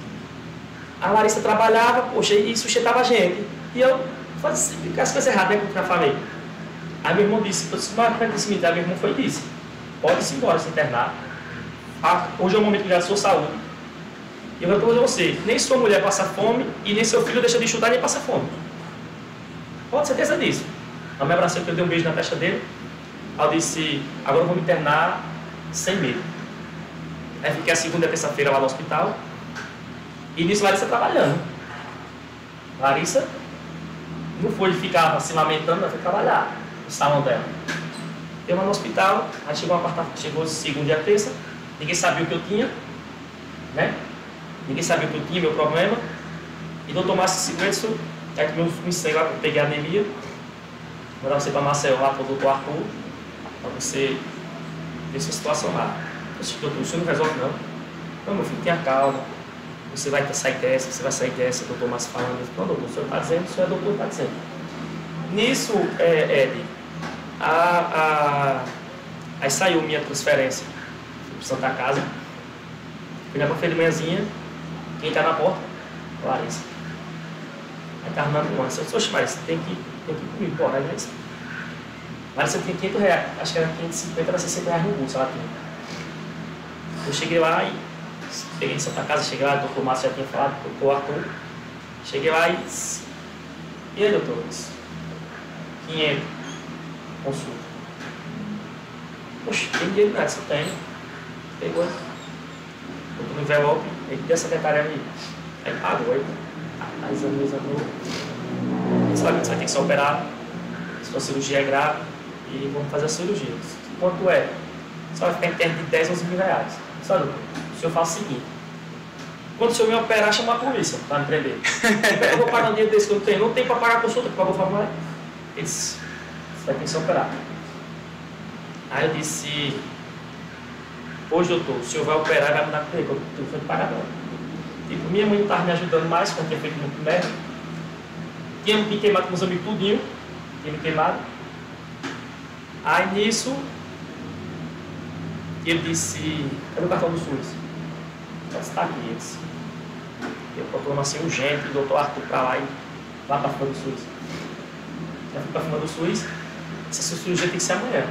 Speaker 2: a Larissa trabalhava, poxa, e sustentava a gente. E eu fazia as coisas erradas, né, com a família. Aí meu irmão disse, mas como é que esse menino? Aí meu irmão foi e disse, pode-se embora, se internar. Hoje é o momento que já sou saúde. E eu vou dizer a você, nem sua mulher passa fome e nem seu filho deixa de estudar nem passa fome. Pode ter certeza disso. Eu me abracei, eu dei um beijo na testa dele. Aí eu disse, agora eu vou me internar sem medo. Aí fiquei a segunda e a terça-feira lá no hospital. E nisso Larissa trabalhando. Larissa não foi ficar se lamentando, mas foi trabalhar no salão dela. Eu lá no hospital, aí chegou segunda e a terça, ninguém sabia o que eu tinha, né? Ninguém sabia o que eu tinha, meu problema. E doutor Márcio Sigleidson, aí que me ensinei lá, eu peguei anemia, mandava você para Marcel lá, para o doutor Arthur, para você ver sua situação lá. Eu disse, doutor, o senhor não resolve não. Não, meu filho, tenha calma. Você vai sair dessa, doutor Márcio falando. Eu disse, não, doutor, o senhor está dizendo, o senhor é doutor, está dizendo. Nisso, Ed, aí saiu minha transferência. Fui para Santa Casa. Fui na café de manhãzinha. Quem está na porta? Larissa. Aí tava na ambulância. Eu disse, oxe, mas tem que ir comigo, pô, né? Mas você tem 500 reais, acho que era 550, era 60 reais no bolso, ela tinha. Eu cheguei lá e peguei em Santa Casa, cheguei lá, o doutor Márcio já tinha falado, o doutor Arthur. Cheguei lá e disse, e aí, doutor? 500, consulta. Poxa, tem dinheiro nada, você tem. Pegou, botou no envelope, ele deu a secretária ali. Aí pagou, aí examinou. Você vai ter que ser operado, sua cirurgia é grave e vamos fazer a cirurgia. Quanto é? Você vai ficar em termos de 10 a 11 mil reais. Só, doutor, o senhor faz o seguinte: quando o senhor me operar, chama a polícia para me prender. Eu vou pagar um dinheiro desse que eu não tenho para pagar a consulta, que pagou o formulário. Ele disse, você vai ter que ser operado. Aí eu disse, hoje, doutor, o senhor vai operar e vai mudar comigo, eu não vou pagar não. Tipo, minha mãe não estava me ajudando mais, porque tinha feito muito merda. Tinha me queimado com os amigos tudinho, tinha me queimado. Aí nisso, ele disse, cadê o cartão do SUS? Eu disse, tá aqui, ele disse. Eu procurando assim urgente, o doutor Arthur para lá e lá para fora do SUS. Já fui para fora do SUS, essa cirurgia tem que ser amanhã.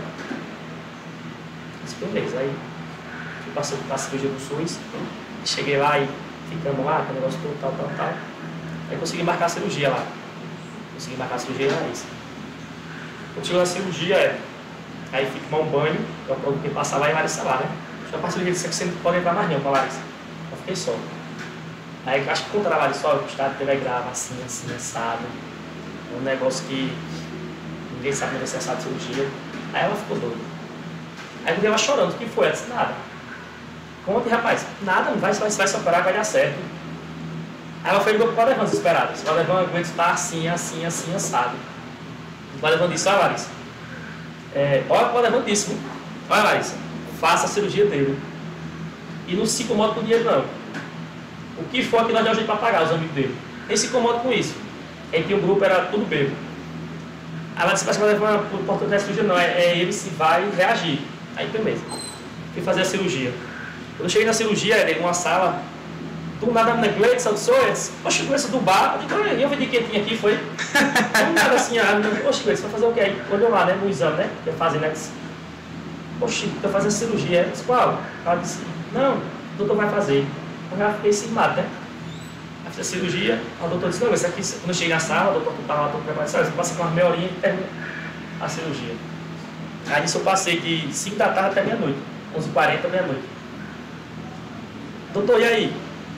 Speaker 2: Eu disse, beleza, aí fui passando para a cirurgia do SUS, cheguei lá e ficamos lá, com o negócio todo, tal. Aí consegui marcar a cirurgia lá. Consegui marcar a cirurgia lá, isso. Quando chegou na cirurgia, aí fui tomar um banho, eu que passar lá e Larissa lá, né? Já passei o dia que você não pode entrar mais não com a Larissa. Eu fiquei só. Aí acho que contra a Larissa, olha, o estado dele é grave, assim, assado. É um negócio que ninguém sabe nem se é assado de cirurgia. Aí ela ficou doida. Aí eu vi ela chorando, o que foi? Ela disse, nada. Conta, rapaz, nada, não vai se operar, vai dar certo. Aí ela foi ligou para o Padre desesperada. O Padre aguenta estar assim, assado. O Padre disse, olha Larissa, olha o Padre disse, olha Larissa, faça a cirurgia dele. E não se incomode com o dinheiro não. O que for que nós demos jeito para pagar, os amigos dele. Nem se incomode com isso. Em que o grupo era tudo bêbado. Aí ela disse, mas vai levar por porta da cirurgia não, ele se vai reagir. Aí foi mesmo. Fui fazer a cirurgia. Quando eu cheguei na cirurgia, ele numa sala, do nada na Gleitz, eu disse, poxa, conheço do bar, eu vi quem tinha aqui, foi. Do nada assim, poxa, Gleitz, vai fazer o quê? Aí olhou lá, né, no exame, né, que eu fazia, né, disse, poxa, eu fazer a cirurgia. Eu disse, qual? Ela disse, não, o doutor vai fazer. Eu já fiquei cismado, né. Aí fiz a cirurgia, o doutor disse, não, esse aqui, quando eu cheguei na sala, o doutor estava lá todo preparado, você passa com umas meia horinha e termina a cirurgia. Aí nisso eu passei de 5 da tarde até meia-noite, 11h40, meia-noite. Doutor, e aí?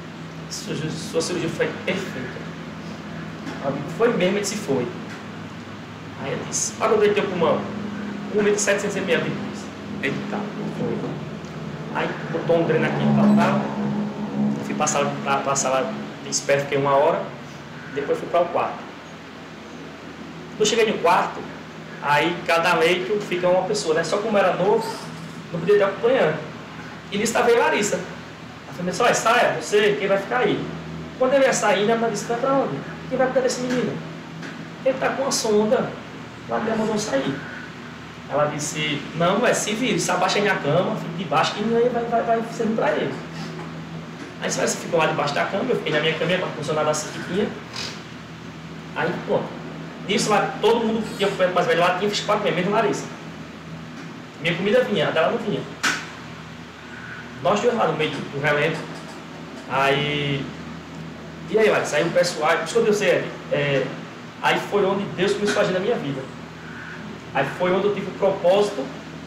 Speaker 2: Sua cirurgia foi perfeita. Foi mesmo, ele se foi. Aí eu disse, olha o teu pulmão. 1.700 ml de pus. Eita, foi. Aí botou um dreno aqui, tal. Fui passar para a sala de espera, fiquei 1 hora. Depois fui para o quarto. Quando eu cheguei no quarto, aí cada leito fica uma pessoa, né? Só como era novo, não podia ter acompanhando. E nisso estava a Larissa. A família disse, olha, saia, você, quem vai ficar aí? Quando ele ia sair, a mulher disse, vai para onde? Quem vai cuidar desse menino? Ele está com uma sonda, lá minha mãe não sair. Ela disse, não, se vira, se abaixa aí na cama, fica debaixo, que ninguém vai servir para ele. Aí você ficou lá debaixo da cama, eu fiquei na minha caminha para funcionar da que Aí, pronto. Nisso lá, todo mundo que tinha comendo mais velho lá tinha ficado com mesmo Larissa. Minha comida vinha, a dela não vinha. Nós dois lá no meio do relento. Aí. E aí, Larissa? Aí o pessoal. Por isso que eu dei aí foi onde Deus começou a agir na minha vida. Aí foi onde eu tive o propósito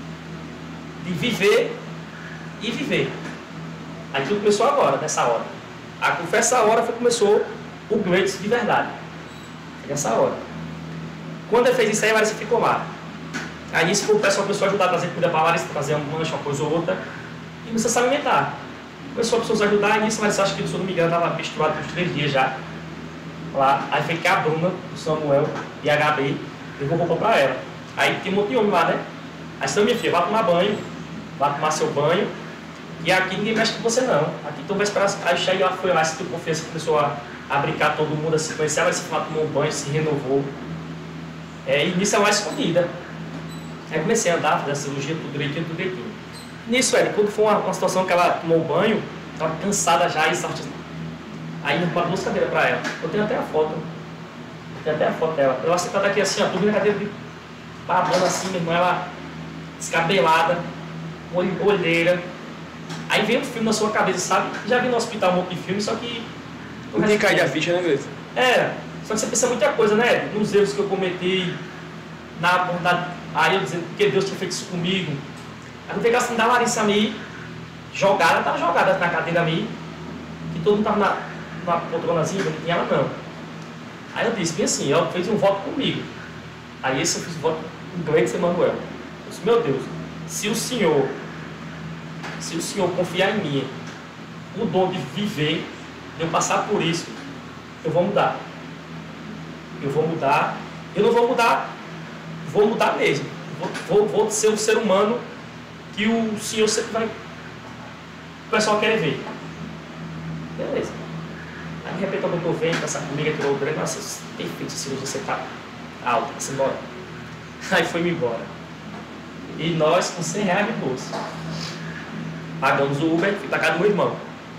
Speaker 2: de viver e viver. Aí tudo começou agora, nessa hora. Aí com essa hora começou o Gleitz de verdade. Nessa hora. Quando ele fez isso aí, a Larissa ficou lá. Aí nisso o pessoal começou a ajudar a trazer comida para a Larissa, trazer um lanche, uma coisa ou outra. E começou a se alimentar. Começou a pessoas a ajudar, e nisso, mas acho que, se eu não me engano, estava misturado por uns 3 dias já. Lá. Aí foi que a Bruna, o Samuel e a Gabi levou roupa para ela. Aí tem um monte de homem lá, né? Aí disse, minha filha, vá tomar banho, vá tomar seu banho. E aqui ninguém mexe com você não. Aqui tu vai esperar. Aí o Chay foi lá, se tu confiança, começou a brincar todo mundo, a se conhecer, ela se tomou um banho, se renovou. E nisso ela escondida. Aí comecei a andar, fazer a cirurgia, tudo direitinho. Nisso, quando foi uma situação que ela tomou banho, estava cansada já, exausta. Aí eu pus a cadeira para ela. Eu tenho até a foto. Tem até a foto dela. Ela sentada aqui assim, ó, dormindo na cadeira de babando assim, minha irmã, ela descabelada, olheira. Aí vem um filme na sua cabeça, sabe? Já vi no hospital um monte de filme, só que...
Speaker 1: Não tem cair a ficha, né, Gleison?
Speaker 2: Só que você pensa muita coisa, né? Nos erros que eu cometi, na bondade... Aí eu dizendo que Deus tinha feito isso comigo. Aí eu peguei assim da Larissa ali, tava jogada na cadeira ali, que todo mundo tava numa poltronazinha, bonitinha, ela não. Aí eu disse, bem assim, ela fez um voto comigo. Aí esse eu fiz um voto com o Gleison Emanuel. Eu disse, meu Deus, se o senhor confiar em mim, o dom de viver, de eu passar por isso, eu vou mudar. Eu vou mudar. Eu não vou mudar, vou mudar mesmo. Vou ser um ser humano que o senhor sempre vai... O pessoal quer ver. Beleza. Aí de repente o doutor vem, passa comigo, tirou o dreno, nossa, perfeito, cirurgia, você tá alta, você embora. Aí foi-me embora. E nós com R$100 no bolso. Pagamos o Uber, fui pra casa do meu irmão,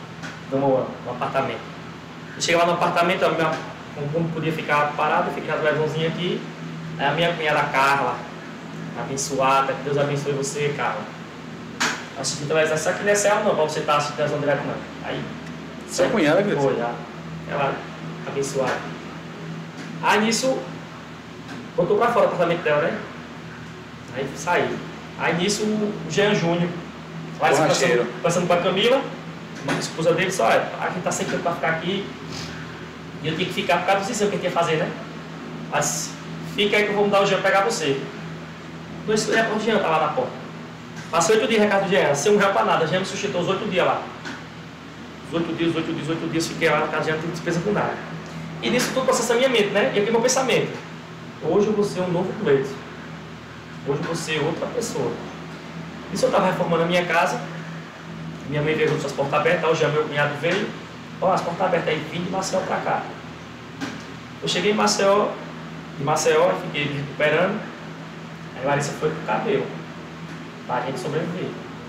Speaker 2: no apartamento. Eu cheguei lá no apartamento, como podia ficar parado, eu fiquei na televisãozinha aqui. Aí a minha cunhada Carla, abençoada, que Deus abençoe você, Carla. Assisti televisão, só que não é céu não, pra você estar assistindo televisão direto não. Aí,
Speaker 1: sua cunhada, Gleison?
Speaker 2: Foi, ela abençoada. Aí nisso, botou pra fora o apartamento dela, né? Aí saiu. Aí nisso, o Jean Júnior, passando com a Camila, a esposa dele, só, a gente tá sem tempo pra ficar aqui. E eu tinha que ficar por causa do vizinho que a gente ia fazer, né? Mas fica aí que eu vou mudar o Jean pegar você. O Jean tá lá na porta. Passei 8 dias, recado do Jean, sem R$1 pra nada. Jean me sustentou os 8 dias lá. Os 8 dias, fiquei lá na casa de Jean, não tive despesa com nada. E nisso tudo processa a minha mente, né? E aqui meu pensamento. Hoje eu vou ser um novo Gleison. Hoje eu vou ser outra pessoa. Isso eu estava reformando a minha casa. Minha mãe veio com as portas abertas. O Jean, meu cunhado, veio. Ó, as portas abertas aí, vim de Maceió pra cá. Eu cheguei em Maceió, e fiquei me recuperando. Aí a Larissa foi pro cabelo, pra gente sobreviver.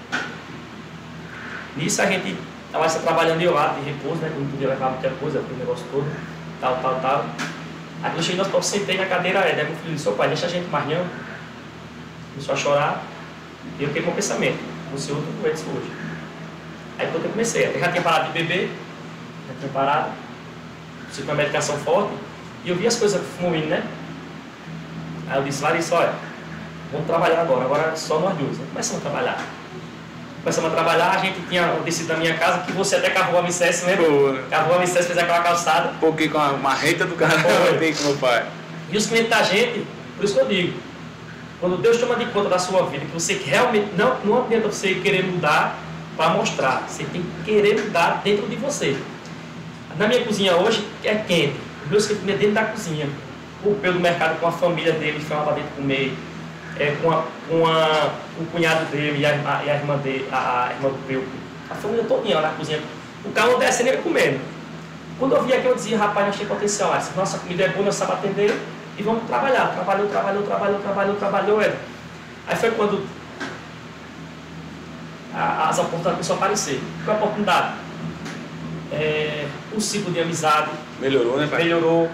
Speaker 2: Nisso a gente, a Larissa trabalhando eu lá, de repouso, né, que não podia levar muita coisa, aquele negócio todo, tal. Aí eu cheguei no hospital, sentei na cadeira, daí meu filho disse, pai, deixa a gente mais não. Começou a chorar, e eu fiquei com o pensamento, vou ser outro Gleison hoje. Aí quando eu comecei, eu já tinha parado de beber, já tinha parado, preciso de uma medicação forte, e eu vi as coisas fluindo, né? Aí eu disse, Larissa, olha, vamos trabalhar agora só nós dois, né? Começamos a trabalhar. Começamos a trabalhar, a gente tinha descido da minha casa, que você até carregou a Micesse, lembra?
Speaker 1: Boa.
Speaker 2: Carregou a Micesse, fez aquela calçada.
Speaker 1: Um pouquinho com a marreta do cara, eu tenho com meu pai.
Speaker 2: E os clientes da gente, por isso que eu digo, quando Deus toma de conta da sua vida, que você realmente, não adianta você querer mudar para mostrar, você tem que querer mudar dentro de você. Na minha cozinha hoje é quente, o meu escritório é dentro da cozinha. O pelo mercado com a família dele, foi lá para dentro comer, com o cunhado dele e a irmã dele, a irmã do Peu, a família todinha lá na cozinha. O carro descendo e ele comendo. Quando eu vi aqui, eu dizia, rapaz, nós temos potencial. Eu disse, nossa, a comida é boa, nós sabemos atender e vamos trabalhar. Trabalhou. Aí foi quando as oportunidades começaram a aparecer. Qual a oportunidade? O ciclo de amizade.
Speaker 1: Melhorou, né, pai?
Speaker 2: Melhorou.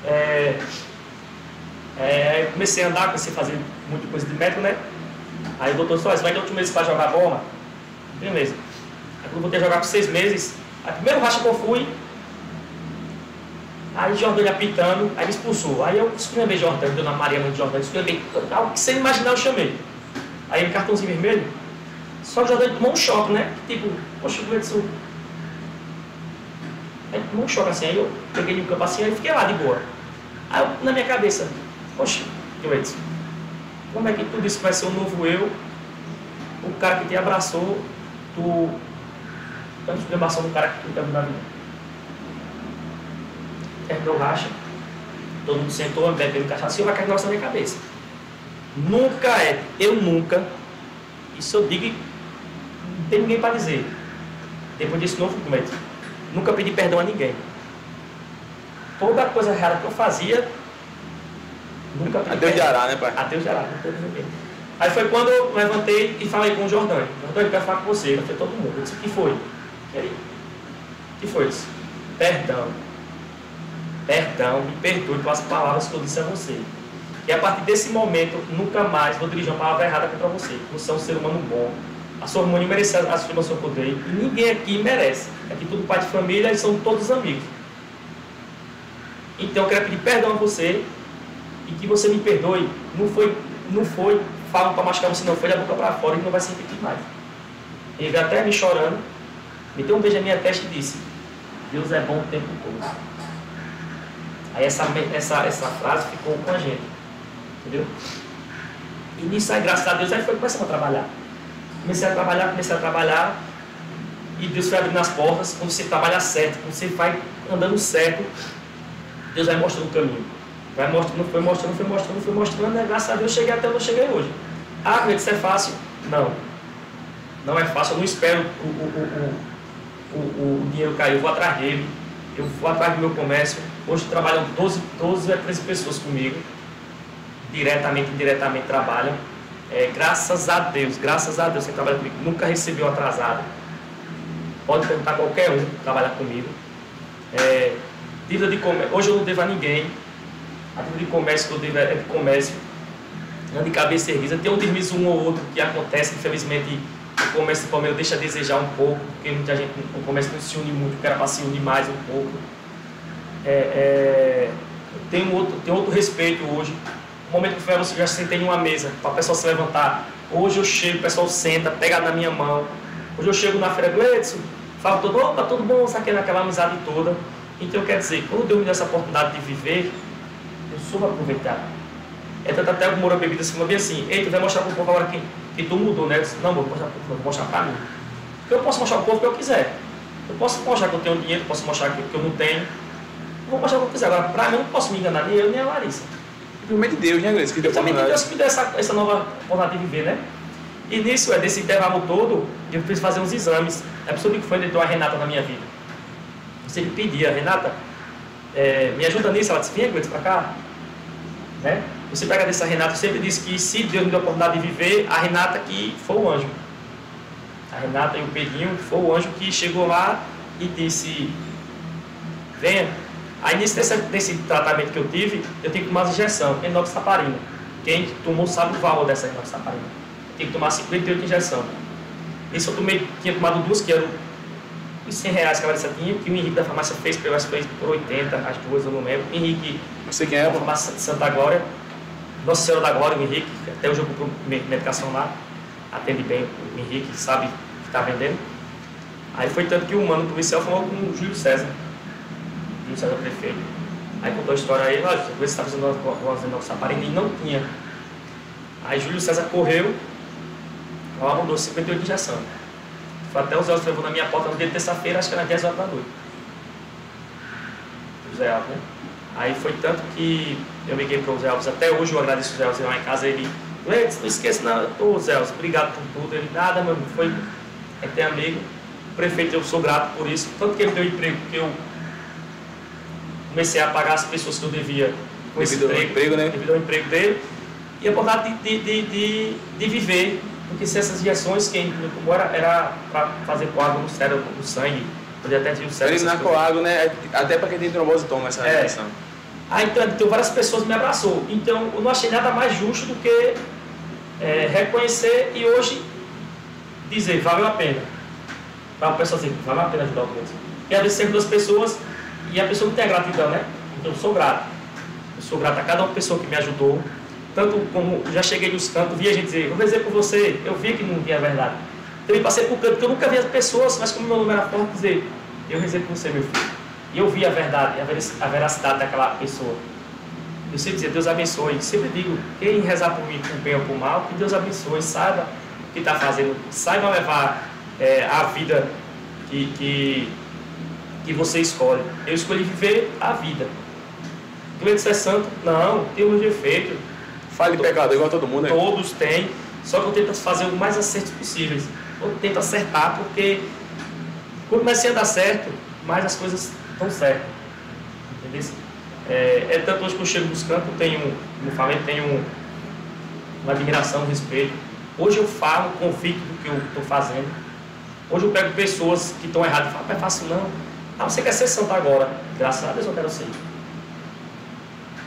Speaker 2: Eu comecei a andar, comecei a fazer muita coisa de médico, né? Aí o doutor disse, você vai ter 8 meses para jogar bola? Beleza. Aí quando eu voltei a jogar por 6 meses, a primeiro racha que eu fui, aí Jordânia apitando, aí me expulsou. Aí eu escrevi Jordânia, Dona Maria Mãe de Jordânia, escrevi, algo que sem imaginar eu chamei. Aí ele cartãozinho vermelho, só que Jordânia tomou um choque, né? Tipo, poxa, Gleison. Aí tomou um choque assim, aí eu peguei no campo assim, aí fiquei lá de boa. Aí eu, na minha cabeça, poxa, Gleison, como é que tu disse que vai ser um novo eu? O cara que te abraçou, tu te abraçou no cara que tu quer mudar a vida. Terminou o racha, todo mundo sentou, bebendo cachaça, e eu vai cair um negócio na minha cabeça. Eu nunca, isso eu digo e não tem ninguém para dizer, depois desse novo documento, nunca pedi perdão a ninguém. Toda coisa errada que eu fazia, nunca pedi
Speaker 1: Adeus de Ará, né, pai?
Speaker 2: Adeus de Ará, não teve ninguém. Aí foi quando eu levantei e falei com o Jordânia. Jordânia, eu quero falar com você. Eu falei, todo mundo. Eu disse, o que foi? E aí? O que foi isso? Perdão. perdão, me perdoe pelas palavras que eu disse a você. E a partir desse momento, nunca mais vou dirigir uma palavra errada contra você. Você é um ser humano bom. A sua irmã merece assumir o seu poder. E ninguém aqui merece. Aqui tudo pai de família e são todos amigos. Então eu quero pedir perdão a você e que você me perdoe. Não foi falo para machucar você, não. Foi da boca para fora e não vai se repetir mais. Ele veio até me chorando, me deu um beijo na minha testa e disse: Deus é bom o tempo todo. Aí essa frase ficou com a gente. Entendeu? E nisso aí, graças a Deus, aí foi começando a trabalhar. Comecei a trabalhar e Deus foi abrindo as portas. Quando você trabalha certo, quando você vai andando certo, Deus vai mostrando o caminho. Foi mostrando, né? Graças a Deus cheguei até onde eu cheguei hoje. Ah, como isso é fácil? Não. Não é fácil, eu não espero o dinheiro cair, eu vou atrás dele, eu vou atrás do meu comércio. Hoje trabalham 12 a 13 pessoas comigo, diretamente e indiretamente trabalham. Graças a Deus, quem trabalha comigo nunca recebeu atrasado. Pode perguntar a qualquer um que trabalha comigo. Dívida de comércio, hoje eu não devo a ninguém. A dívida de comércio que eu devo é de comércio. Ando de cabeça erguida. Tem um deslize um ou outro que acontece, infelizmente o comércio do Palmeiras deixa a desejar um pouco, porque muita gente, o comércio não se une muito, que era para se unir mais um pouco. Tem outro respeito hoje. No momento que eu já sentei em uma mesa para a pessoa se levantar. Hoje eu chego, o pessoal senta, pega na minha mão. Hoje eu chego na feira do Edson, falo todo, opa, tudo bom, saquei naquela amizade toda. Então quer dizer, quando Deus me deu essa oportunidade de viver, eu soube aproveitar. Tanto até o Moura Bebidas falou bem assim: ei, tu vai mostrar para o povo agora que tu mudou, né? Eu disse: não, vou mostrar para mim. Porque eu posso mostrar para o povo o que eu quiser. Eu posso mostrar que eu tenho dinheiro, posso mostrar que eu não tenho. Eu vou mostrar o que eu quiser. Agora, para mim, eu não posso me enganar, nem eu nem a Larissa.
Speaker 1: Simplesmente Deus, né, Gleice? Que deu
Speaker 2: também Deus que me deu essa nova oportunidade de viver, né? E nisso, desse intervalo todo, eu fiz fazer uns exames. A pessoa que foi entrou a Renata na minha vida. Você me pedia: Renata, me ajuda nisso. Ela disse: vem, Gleice, para cá. Né? Você pega dessa Renata, eu sempre disse que se Deus me deu a oportunidade de viver, a Renata que foi o anjo. A Renata e o Pedrinho foi o anjo que chegou lá e disse: venha. Aí nesse tratamento que eu tive, eu tenho que tomar uma injeção, enoxaparina. Quem tomou sabe o valor dessa enoxaparina. Tem que tomar 58 injeções. Isso eu tinha tomado duas, que eram os R$100 que a Larissa tinha, que o Henrique da farmácia fez, eu acho que fez por 80, as duas, eu não lembro. O Henrique,
Speaker 1: você quem é?
Speaker 2: Da farmácia de Santa Glória, Nossa Senhora da Glória, o Henrique, até hoje eu compro medicação lá, atende bem o Henrique, sabe que está vendendo. Aí foi tanto que o mano policial falou com o Júlio César prefeito. Aí contou a história aí: olha, você está fazendo uma enoxaparina e não tinha. Aí Júlio César correu, ela mandou 58 injeções. Foi até o Zé Alves levou na minha porta no dia de terça-feira, acho que era 10 horas da noite. O Zé Alves, né? Aí foi tanto que eu liguei para o Zé Alves, até hoje eu agradeço o Zé Alves, lá em casa ele: não esqueça, não, Zé Alves, obrigado por tudo. Ele: nada, mano, foi, ter amigo. O prefeito, eu sou grato por isso, tanto que ele deu emprego, porque eu comecei a pagar as pessoas que eu devia com esse emprego, né? Devido ao emprego dele, e a oportunidade de viver, porque se essas injeções, como era para fazer coágulo no cérebro, no sangue, podia até ter o cérebro.
Speaker 1: Eliminar coágulo, né? Até para quem tem trombose toma essa injeção.
Speaker 2: Então várias pessoas me abraçou. Então eu não achei nada mais justo do que reconhecer e hoje dizer: valeu a pena. Para a pessoa dizer: valeu a pena ajudar o outro. E às vezes sempre duas pessoas e a pessoa não tem a gratidão, né? Então eu sou grato. Eu sou grato a cada uma pessoa que me ajudou. Tanto como já cheguei nos cantos, vi a gente dizer: eu vou dizer por você, eu vi que não tinha verdade. Também passei por canto, porque eu nunca vi as pessoas, mas como meu nome era forte, dizer: eu rezei por você, meu filho. E eu vi a verdade, a veracidade daquela pessoa. Eu sempre dizia: Deus abençoe. Sempre digo: quem rezar por mim, por bem ou por mal, que Deus abençoe, saiba o que está fazendo, saiba levar a vida que você escolhe. Eu escolhi viver a vida. Gleice é santo? Não, tem um defeito.
Speaker 1: Fale de pecado, igual todo mundo.
Speaker 2: Todos têm, só que eu tento fazer o mais acertos possíveis. Eu tento acertar, porque quando comecei a dar certo, mais as coisas estão certas. Entendeu? Tanto hoje que eu chego nos campos, como eu falei, tenho uma admiração, um respeito. Hoje eu falo, convicto do que eu estou fazendo. Hoje eu pego pessoas que estão erradas e falo: não é fácil não. Ah, você quer ser santo agora? Graças a Deus eu quero ser.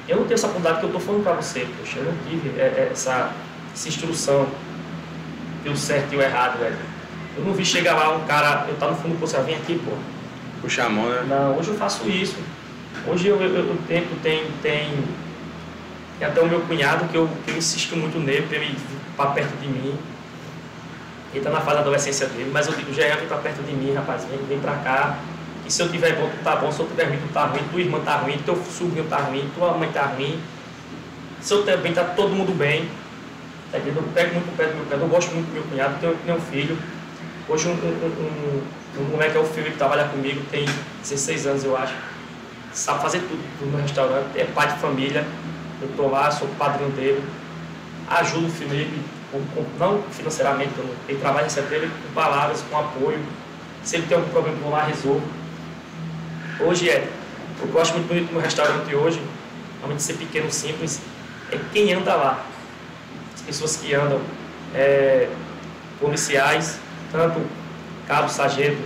Speaker 2: Eu não tenho essa oportunidade que eu estou falando para você, poxa, eu não tive essa instrução pelo certo e o errado, velho. Eu não vi chegar lá um cara, eu tava no fundo do poço, vem aqui, pô.
Speaker 1: Puxa a mão, né?
Speaker 2: Não, hoje eu faço isso. Hoje eu tento, tem até o meu cunhado que eu insisto muito nele para ele vir para perto de mim. Ele está na fase da adolescência dele, mas eu digo, Jean, vem para perto de mim, rapaz, vem para cá. E se eu tiver bom, tu tá bom, se eu tiver ruim, tu tá ruim, tua irmã tá ruim, teu sobrinho tá ruim, tua mãe tá ruim. Se eu também tá todo mundo bem. Tá entendendo? Eu pego muito perto do meu cunhado, eu gosto muito do meu cunhado, tenho um filho. Hoje um moleque é o filho que trabalha comigo, tem 16 anos eu acho. Sabe fazer tudo no restaurante, é pai de família. Eu estou lá, sou o padrinho dele, ajudo o filho dele, não financeiramente, ele trabalha recebe ele com palavras, com apoio. Se ele tem algum problema, eu vou lá, resolvo. Hoje o que eu acho muito bonito no restaurante hoje, além de ser pequeno, simples, é quem anda lá. As pessoas que andam, policiais, tanto cabo, sargento,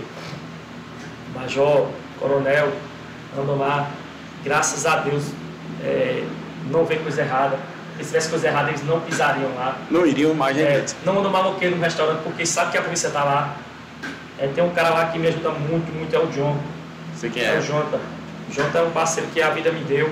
Speaker 2: major, coronel, andam lá, graças a Deus, não vê coisa errada. Se tivesse coisa errada, eles não pisariam lá.
Speaker 1: Não iriam mais, né?
Speaker 2: Não andam maloqueiro no restaurante, porque sabe que a polícia está lá. Tem um cara lá que me ajuda muito, muito, é o John.
Speaker 1: Sei quem é.
Speaker 2: É o Jonathan. O Jonathan é um parceiro que a vida me deu.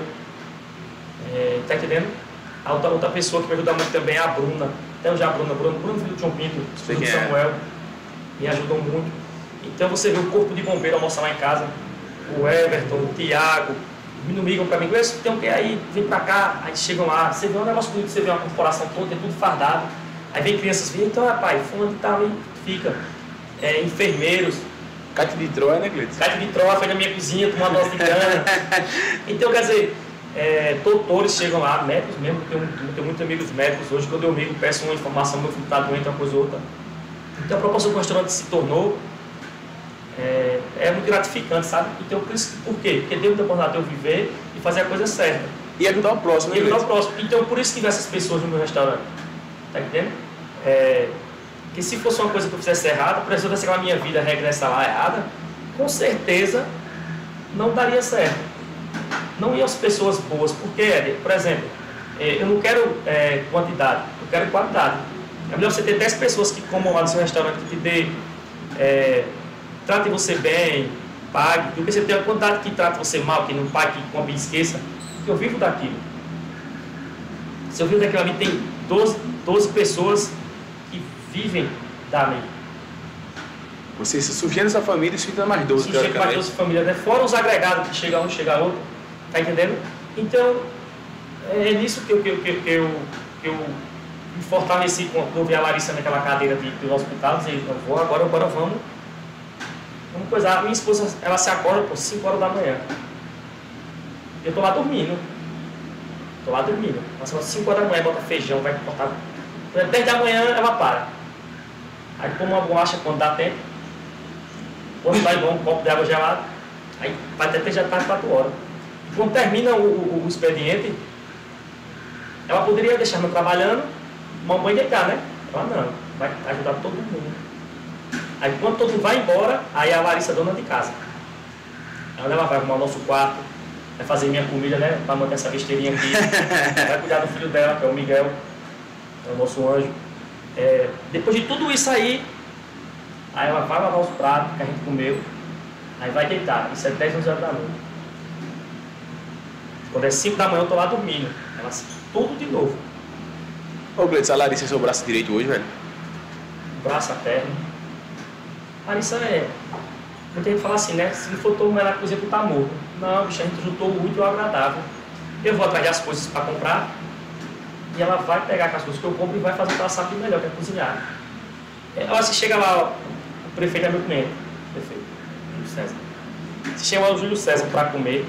Speaker 2: Tá entendendo? A outra pessoa que me ajuda muito também é a Bruna. Então já a Bruna, filho do João Pinto, filho do Samuel. Me ajudam muito. Então você vê o corpo de bombeiro almoçar lá em casa. O Everton, o Tiago, me ligam para mim, tem um que aí, vem para cá, aí chegam lá, você vê um negócio bonito, você vê uma corporação toda, é tudo fardado, aí vem crianças, vem, então rapaz, fulano e tal, aí fica, enfermeiros.
Speaker 1: Cate de Troia, né, Cleiton?
Speaker 2: Cate de Troia, foi na minha cozinha, tomar dose de cana. Então, quer dizer, doutores chegam lá, médicos mesmo, tenho muitos amigos médicos hoje, quando eu amigo peço uma informação, meu filho está doente, uma coisa ou outra. Então a proposta do restaurante se tornou muito gratificante, sabe? Então, por quê? Porque deu a oportunidade de eu viver e fazer a coisa certa.
Speaker 1: E ajudar o próximo, né?
Speaker 2: E ajudar o próximo. Então, por isso que vem essas pessoas no meu restaurante. Tá entendendo? Que se fosse uma coisa que eu fizesse errada, por exemplo, se a minha vida regressa lá errada, com certeza não daria certo. Não iam as pessoas boas. Porque, por exemplo, eu não quero quantidade, eu quero qualidade. É melhor você ter 10 pessoas que comam lá no seu restaurante, que te dê... trate você bem, pague, porque você tem uma quantidade que trata você mal, que não pague, que come e esqueça, que eu vivo daquilo. Se eu vivo daquilo ali, tem 12 pessoas que vivem dali.
Speaker 1: Você se sustenta essa família e sustenta mais 12,
Speaker 2: sustenta mais 12 famílias, né? Fora os agregados, que chega um, chega outro, tá entendendo? Então, é nisso que eu me fortaleci quando eu vi a Larissa naquela cadeira do hospital, dizer, agora vamos coisar. A minha esposa, ela se acorda por 5 horas da manhã. Eu tô lá dormindo. Ela se acorda 5 horas da manhã, bota feijão, vai cortar. 10 da manhã ela para. Aí toma uma bolacha quando dá tempo. Quando vai bom, um copo de água gelada. Aí vai até já tarde 4 horas. E quando termina o expediente, ela poderia deixar me trabalhando, mamãe deitar, né? Ela não, vai ajudar todo mundo. Aí quando todo mundo vai embora, aí a Larissa é dona de casa. Ela vai arrumar o nosso quarto, vai fazer minha comida, né? Para manter essa besteirinha aqui. Vai cuidar do filho dela, que é o Miguel, é o nosso anjo. Depois de tudo isso aí ela vai lavar os pratos que a gente comeu, aí vai deitar. Isso é 10, 11 horas da noite. Quando é 5 da manhã eu tô lá dormindo. Ela tudo de novo.
Speaker 1: Ô Gleiton, a Larissa é seu braço direito hoje, velho?
Speaker 2: Braço, a perna. Larissa muita gente fala assim, né? Se não for todo mundo na cozinha, tu tá morto. Não, bicho, a gente juntou o útil e o agradável. Eu vou atrás das coisas para comprar e ela vai pegar as coisas que eu compro e vai fazer o que ela sabe melhor, que é cozinhar. Ela se chega lá, o prefeito é meu cliente, o prefeito, Júlio César. Se chega lá o Júlio César para comer,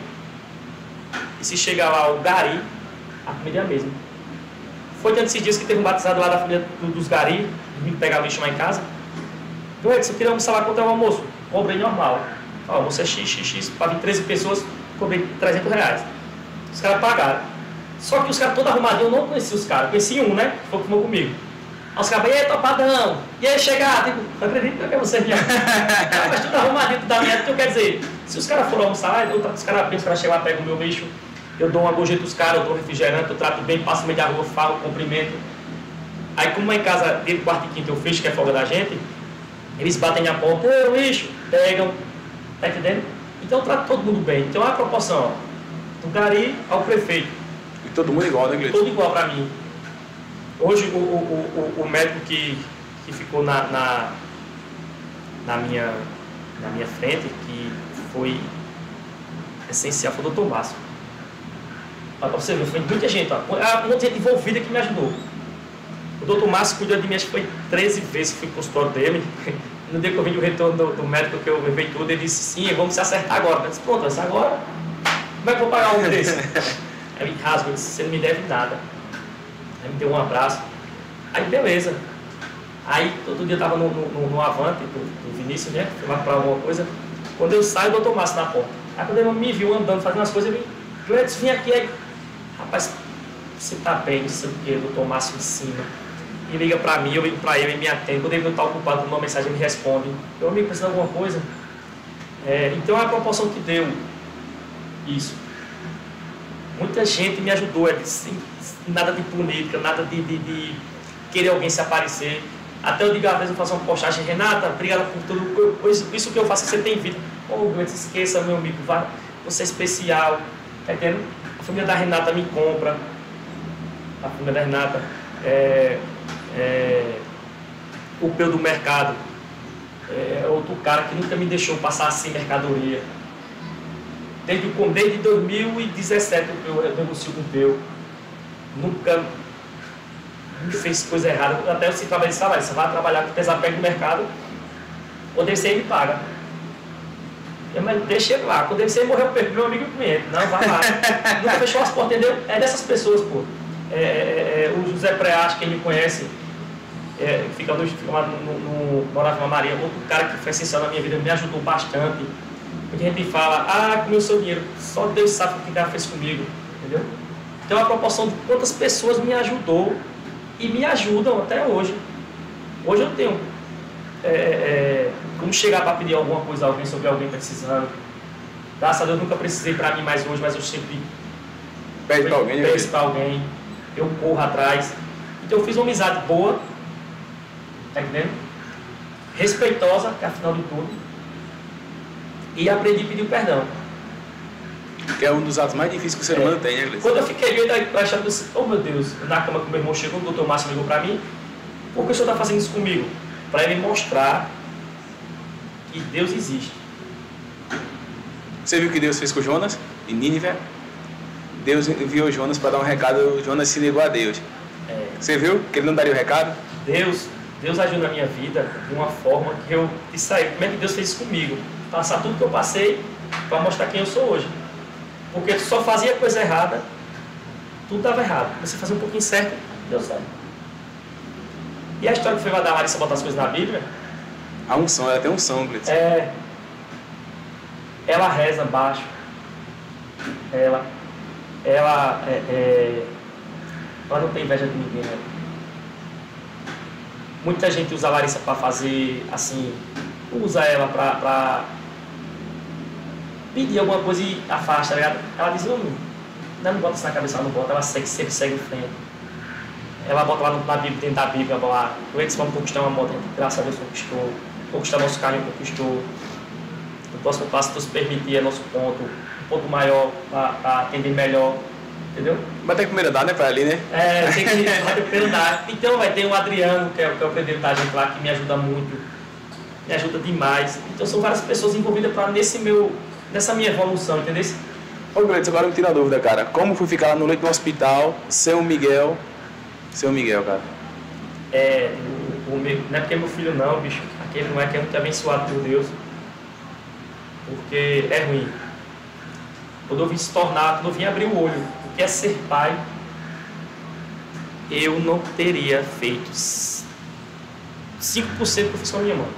Speaker 2: e se chega lá o Gari, a comida é a mesma. Foi tanto esses dias que teve um batizado lá da família dos Gari, me pegar lixo lá em casa. Eu queria almoçar lá quanto é o almoço? Cobrei normal. O almoço é x, para vir 13 pessoas, cobrei R$300. Os caras pagaram. Só que os caras todos arrumadinhos, eu não conhecia os caras, conheci um, né? Que foi que fumou comigo. Aí os caras, e aí, topadão? E aí, chegar? Digo, não acredito que é você, minha. Mas tudo arrumadinho, tudo da minha. Então, quer dizer, se os caras foram almoçar lá, os caras chegam lá, pegam o meu bicho, eu dou uma gorjeta dos caras, eu dou refrigerante, eu trato bem, passo no meio da rua, falo, cumprimento. Aí como lá em casa, dentro do quarto e quinto eu fecho, que é folga da gente, eles batem na porta, ô lixo, pegam, tá entendendo? Então eu trato todo mundo bem. Então é a proporção, ó, do gari ao prefeito.
Speaker 1: E todo mundo igual, né, Gleison?
Speaker 2: Todo igual pra mim. Hoje o médico que ficou na minha frente, que foi essencial, foi o Dr. Márcio. Pra você ver, foi muita gente, ó, muita gente envolvida que me ajudou. O Dr. Márcio cuidou de mim, acho que foi 13 vezes que fui pro consultório dele. No dia que eu vim do retorno do médico, que eu levei tudo, ele disse, sim, vamos se acertar agora. Eu disse, pronto, agora, como é que eu vou pagar um desse? Aí me rasgo, eu disse, você não me deve nada. Aí me deu um abraço. Aí beleza. Aí todo dia eu tava no Avante do Vinícius, né? Fui lá pra alguma coisa. Quando eu saio, o Dr. Márcio na porta. Aí quando ele me viu andando, fazendo as coisas, ele vim aqui, aí, rapaz, você tá bem, não sei o que, o Dr. Márcio em cima. E liga pra mim, eu ligo pra ele, ele me atende. Quando ele não tá ocupado com uma mensagem, ele me responde. Eu, amigo, precisa de alguma coisa? Então é a proporção que deu isso. Muita gente me ajudou, sem nada de política, nada de querer alguém se aparecer. Até eu digo, às vezes eu faço uma postagem, Renata, obrigada por tudo, isso que eu faço, você tem vida. Oh, não se esqueça, meu amigo, você é especial, tá entendendo? A família da Renata me compra, a família da Renata, o Peu do Mercado, é outro cara que nunca me deixou passar sem mercadoria. Desde 2017 eu negocio com o Peu, nunca fez coisa errada. Até você trabalha de salário, você vai trabalhar com desapego do mercado, ou deve ser ele paga. Mas deixa ele lá, quando deve ser ele morreu, meu amigo cliente. Não, vai lá. Nunca fechou as portas, entendeu? É dessas pessoas, pô. O José Preache, quem me conhece, fica lá no Horácio Maria, outro cara que foi essencial na minha vida, me ajudou bastante. Muita gente fala, comeu seu dinheiro, só Deus sabe o que o cara fez comigo, entendeu? Então a proporção de quantas pessoas me ajudou e me ajudam até hoje. Hoje eu tenho como chegar para pedir alguma coisa a alguém, sobre alguém precisando. Graças a Deus nunca precisei para mim mais hoje, mas eu sempre
Speaker 1: pede para
Speaker 2: alguém, eu corro atrás. Então eu fiz uma amizade boa, tá entendendo? Respeitosa, que é afinal de tudo, e aprendi a pedir perdão.
Speaker 1: Que é um dos atos mais difíceis que o ser humano tem, né, Gleison?
Speaker 2: Quando eu fiquei doido, eu achava assim, oh meu Deus, na cama com meu irmão chegou, o Dr. Márcio ligou para mim, por que o senhor está fazendo isso comigo? Para ele mostrar que Deus existe.
Speaker 1: Você viu o que Deus fez com Jonas em Nínive? Deus enviou Jonas para dar um recado, Jonas se negou a Deus. Você viu que ele não daria o recado?
Speaker 2: Deus agiu na minha vida de uma forma que eu disse aí, como é que Deus fez isso comigo? Passar tudo que eu passei para mostrar quem eu sou hoje. Porque tu só fazia coisa errada, tudo dava errado. Você fazia um pouquinho certo, deu certo. E a história que foi da Larissa botar as coisas na Bíblia?
Speaker 1: A unção, ela tem unção, Gleison.
Speaker 2: Ela reza baixo. Ela não tem inveja de ninguém, né? Muita gente usa a Larissa para fazer, assim, usa ela para pedir alguma coisa e afasta, tá ligado? Ela diz, não bota isso na cabeça, ela não bota, ela sempre segue em frente. Ela bota lá na Bíblia, dentro da Bíblia, lá, eles vão conquistar uma moto, graças a Deus conquistar nosso carro, conquistou. O próximo passo, Deus permitir, é nosso ponto, um ponto maior, para atender melhor, entendeu?
Speaker 1: Vai ter que primeiro dar, né, para ali, né?
Speaker 2: Tem que bater primeiro dar. Então vai ter o Adriano, que é o presidente da gente lá, que me ajuda muito, me ajuda demais. Então são várias pessoas envolvidas nessa minha evolução, entendeu?
Speaker 1: Ô, Gleison, agora me tira a dúvida, cara. Como fui ficar lá no leito do hospital, Seu Miguel, cara?
Speaker 2: Não é porque é meu filho não, bicho. Aquele não é que é muito abençoado por Deus. Porque é ruim. Quando eu vim se tornar, quando eu vim abrir o olho, o que é ser pai, eu não teria feito 5% que eu fiz com a minha mãe.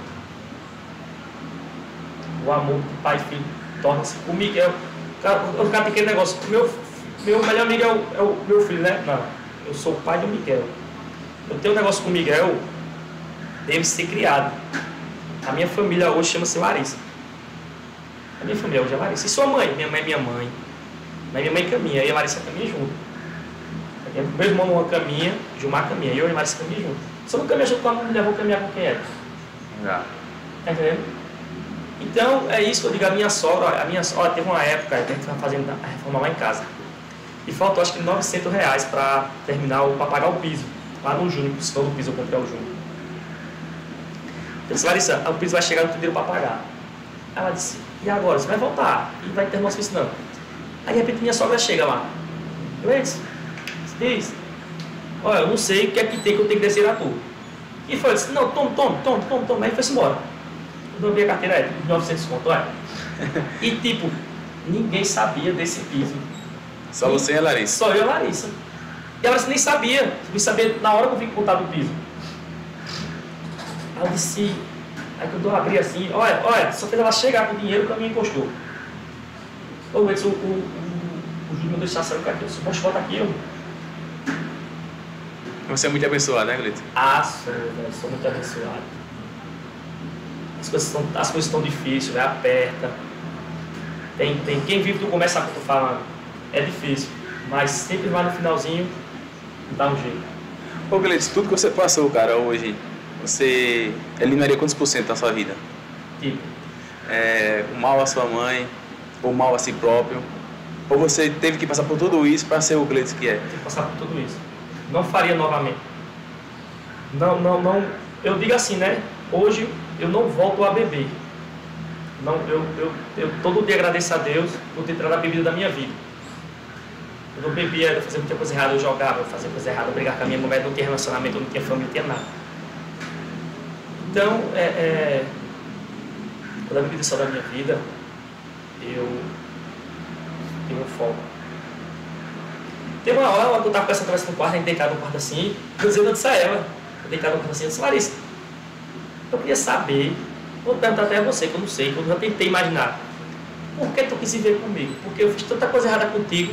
Speaker 2: O amor que pai e filho torna-se. O Miguel, o cara tem aquele negócio, meu melhor amigo é o meu filho, né? Não, eu sou o pai do Miguel. Eu tenho um negócio com o Miguel, deve ser criado. A minha família hoje chama-se Larissa. A minha família hoje é Larissa. E sua mãe? Minha mãe é minha mãe. Mas minha mãe caminha, eu e a Larissa caminha junto. Meu irmão numa caminha, Gilmar caminha, eu e a Larissa caminha junto. Se eu não caminhar junto com a mulher, vou caminhar com quem é?
Speaker 1: Já.
Speaker 2: Tá entendendo? Então, é isso que eu digo, a minha sogra, teve uma época, a gente estava fazendo a reforma lá em casa. E faltou acho que R$900 para terminar, para pagar o piso. Lá no Júnior, o senhor do piso, eu comprei o Júnior. Eu disse, Larissa, o piso vai chegar no dinheiro para pagar. Ela disse, e agora? Você vai voltar? E vai ter nosso não. Aí de repente minha sogra chega lá. Eu disse, diz, olha, eu não sei o que é que tem que eu tenho que descer a tu. E foi, eu disse, não, toma. Aí foi-se embora. Eu dei a carteira, 900 conto, olha. E tipo, ninguém sabia desse piso.
Speaker 1: Só você e a Larissa?
Speaker 2: Só eu e a Larissa. E a Larissa nem sabia. Eu vim saber na hora que eu vim contar do piso. Aí eu disse, aí quando eu abri assim, olha, só fez ela chegar com o dinheiro que a minha encostou. Ô, o Júlio me deixou sair, cara, eu disse, poxa, volta aqui, ó.
Speaker 1: Você é muito abençoado, né, Glito?
Speaker 2: Sou muito abençoado. As coisas estão difíceis, né? Aperta. Quem vive do comércio sabe o que eu tô falando. É difícil, mas sempre vai no finalzinho dá um jeito.
Speaker 1: Ô, Glito, tudo que você passou, cara, hoje, você eliminaria quantos por cento da sua vida?
Speaker 2: Tipo?
Speaker 1: O mal à sua mãe, ou mal a si próprio? Ou você teve que passar por tudo isso para ser o Glito que é?
Speaker 2: Tive que passar por tudo isso. Não faria novamente. Não. Eu digo assim, né? Hoje eu não volto a beber. Não, eu todo dia agradeço a Deus por ter tirado a bebida da minha vida. Eu não bebia, eu fazia muita coisa errada, eu jogava, eu fazia coisa errada, eu brigava com a minha mulher, não tinha relacionamento, eu não tinha família, não tinha nada. Então, quando a bebida saiu da minha vida, eu tive um foco. Teve uma hora que eu estava com essa conversa no quarto, a gente deitado no quarto assim, eu disse a ela, eu deitado no quarto assim, eu disse, Larissa, eu queria saber, vou perguntar até a você, que eu não sei, que eu já tentei imaginar, por que tu quis se ver comigo? Porque eu fiz tanta coisa errada contigo,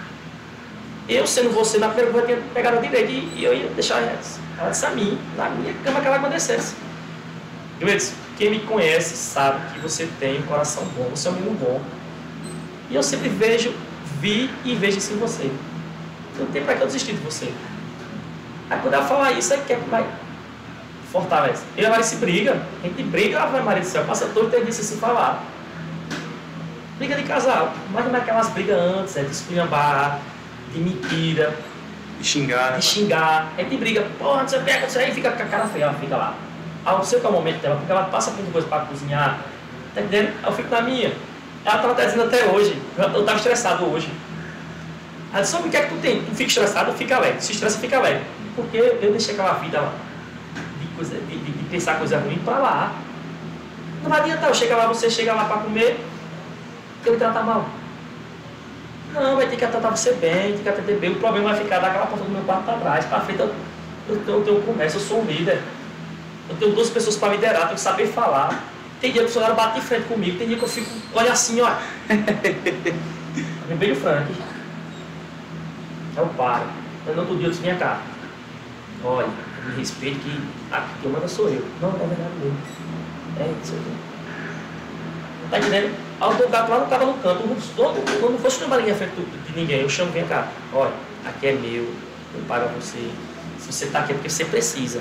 Speaker 2: eu sendo você, na primeira coisa eu tinha pegado a direita e eu ia deixar ela disse a mim, na minha cama que ela acontecesse. Eu disse, quem me conhece sabe que você tem um coração bom, você é um menino bom. E eu sempre vi e vejo isso em você. Não tem pra que eu desistir de você. Aí quando ela fala isso, aí quer que vai fortalece. Eu e a Larissa briga. A gente briga, ela vai, Maria do céu, passa todo o tempo sem falar. Briga de casal. Mas não é aquelas brigas antes, de esculhambar, de mentira.
Speaker 1: De xingar, né?
Speaker 2: De xingar. A gente briga, porra, não sei o que, aí fica com a cara feia, ela fica lá. Aí eu sei qual é o momento dela, porque ela passa por coisa pra cozinhar. Tá entendendo? Aí eu fico na minha. Ela tava dizendo até hoje. Eu tava estressado hoje. Ela disse, sabe o que é que tu tem? Tu fica estressado, fica alegre. Se estressa, fica alegre. Porque eu deixei aquela vida lá, de pensar coisa ruim pra lá. Não vai adiantar, você chega lá pra comer, eu me tratar mal. Não, vai ter que tratar você bem, tem que atender bem. O problema vai ficar daquela porta do meu quarto pra trás, pra frente eu tenho comércio, eu sou um líder. Eu tenho 12 pessoas pra liderar, tenho que saber falar. Tem dia que o funcionário bate de frente comigo, tem dia que eu fico, olha assim, ó. Bem o Frank. Eu paro. No outro dia eu disse, minha cara, olha, me respeito que aqui quem manda sou eu. Não, é verdade mesmo. Isso aqui. Tá entendendo? Aí eu dou o gato lá no cara no canto, não fosse chamar ninguém à frente de ninguém, eu chamo, vem cá, olha, aqui é meu, eu pago a você. Se você tá aqui é porque você precisa.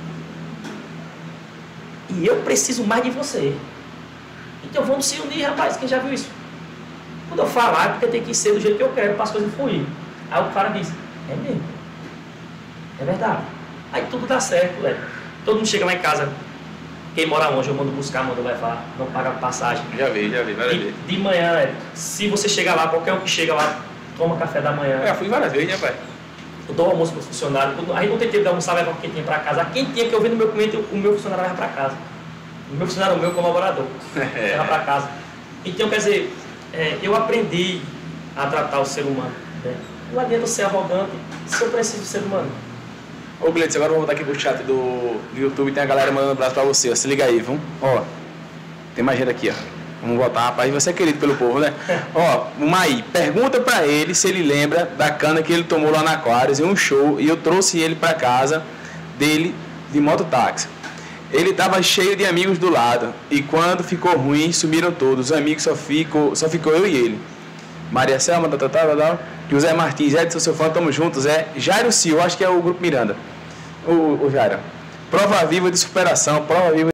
Speaker 2: E eu preciso mais de você. Então vamos se unir, rapaz, quem já viu isso? Quando eu falar, é porque tem que ser do jeito que eu quero para as coisas fluírem. Aí o cara diz, é mesmo. É verdade. Aí tudo dá certo, velho. Todo mundo chega lá em casa. Quem mora longe, eu mando buscar, mando levar, não paga passagem.
Speaker 1: Já vi, várias vezes.
Speaker 2: De manhã, velho, se você chegar lá, qualquer um que chega lá, toma café da manhã.
Speaker 1: Eu fui várias vezes, né, pai?
Speaker 2: Eu dou almoço para os funcionários. Aí não tem tempo de almoçar, levar o quentinho para casa. A quentinha que eu vi no meu cliente, o meu funcionário leva para casa. O meu funcionário é o meu colaborador. Leva para casa. Então, quer dizer, eu aprendi a tratar o ser humano. Né? Não adianta ser arrogante se eu preciso do ser humano.
Speaker 1: Ô, Gleides, agora eu vou voltar aqui pro chat do YouTube. Tem a galera mandando um abraço pra você, ó. Se liga aí, vamos. Ó, tem mais gente aqui, ó. Vamos botar, rapaz, você é querido pelo povo, né? Ó, o Maí, pergunta pra ele se ele lembra da cana que ele tomou lá na Aquarius em um show e eu trouxe ele pra casa dele de mototáxi. Ele tava cheio de amigos do lado e quando ficou ruim, sumiram todos. Os amigos só ficou eu e ele. Maria Selma, José Martins, Edson, seu fã, tamo juntos. Jairo Sil, acho que é o Grupo Miranda. O Jairo. Prova viva de superação, prova viva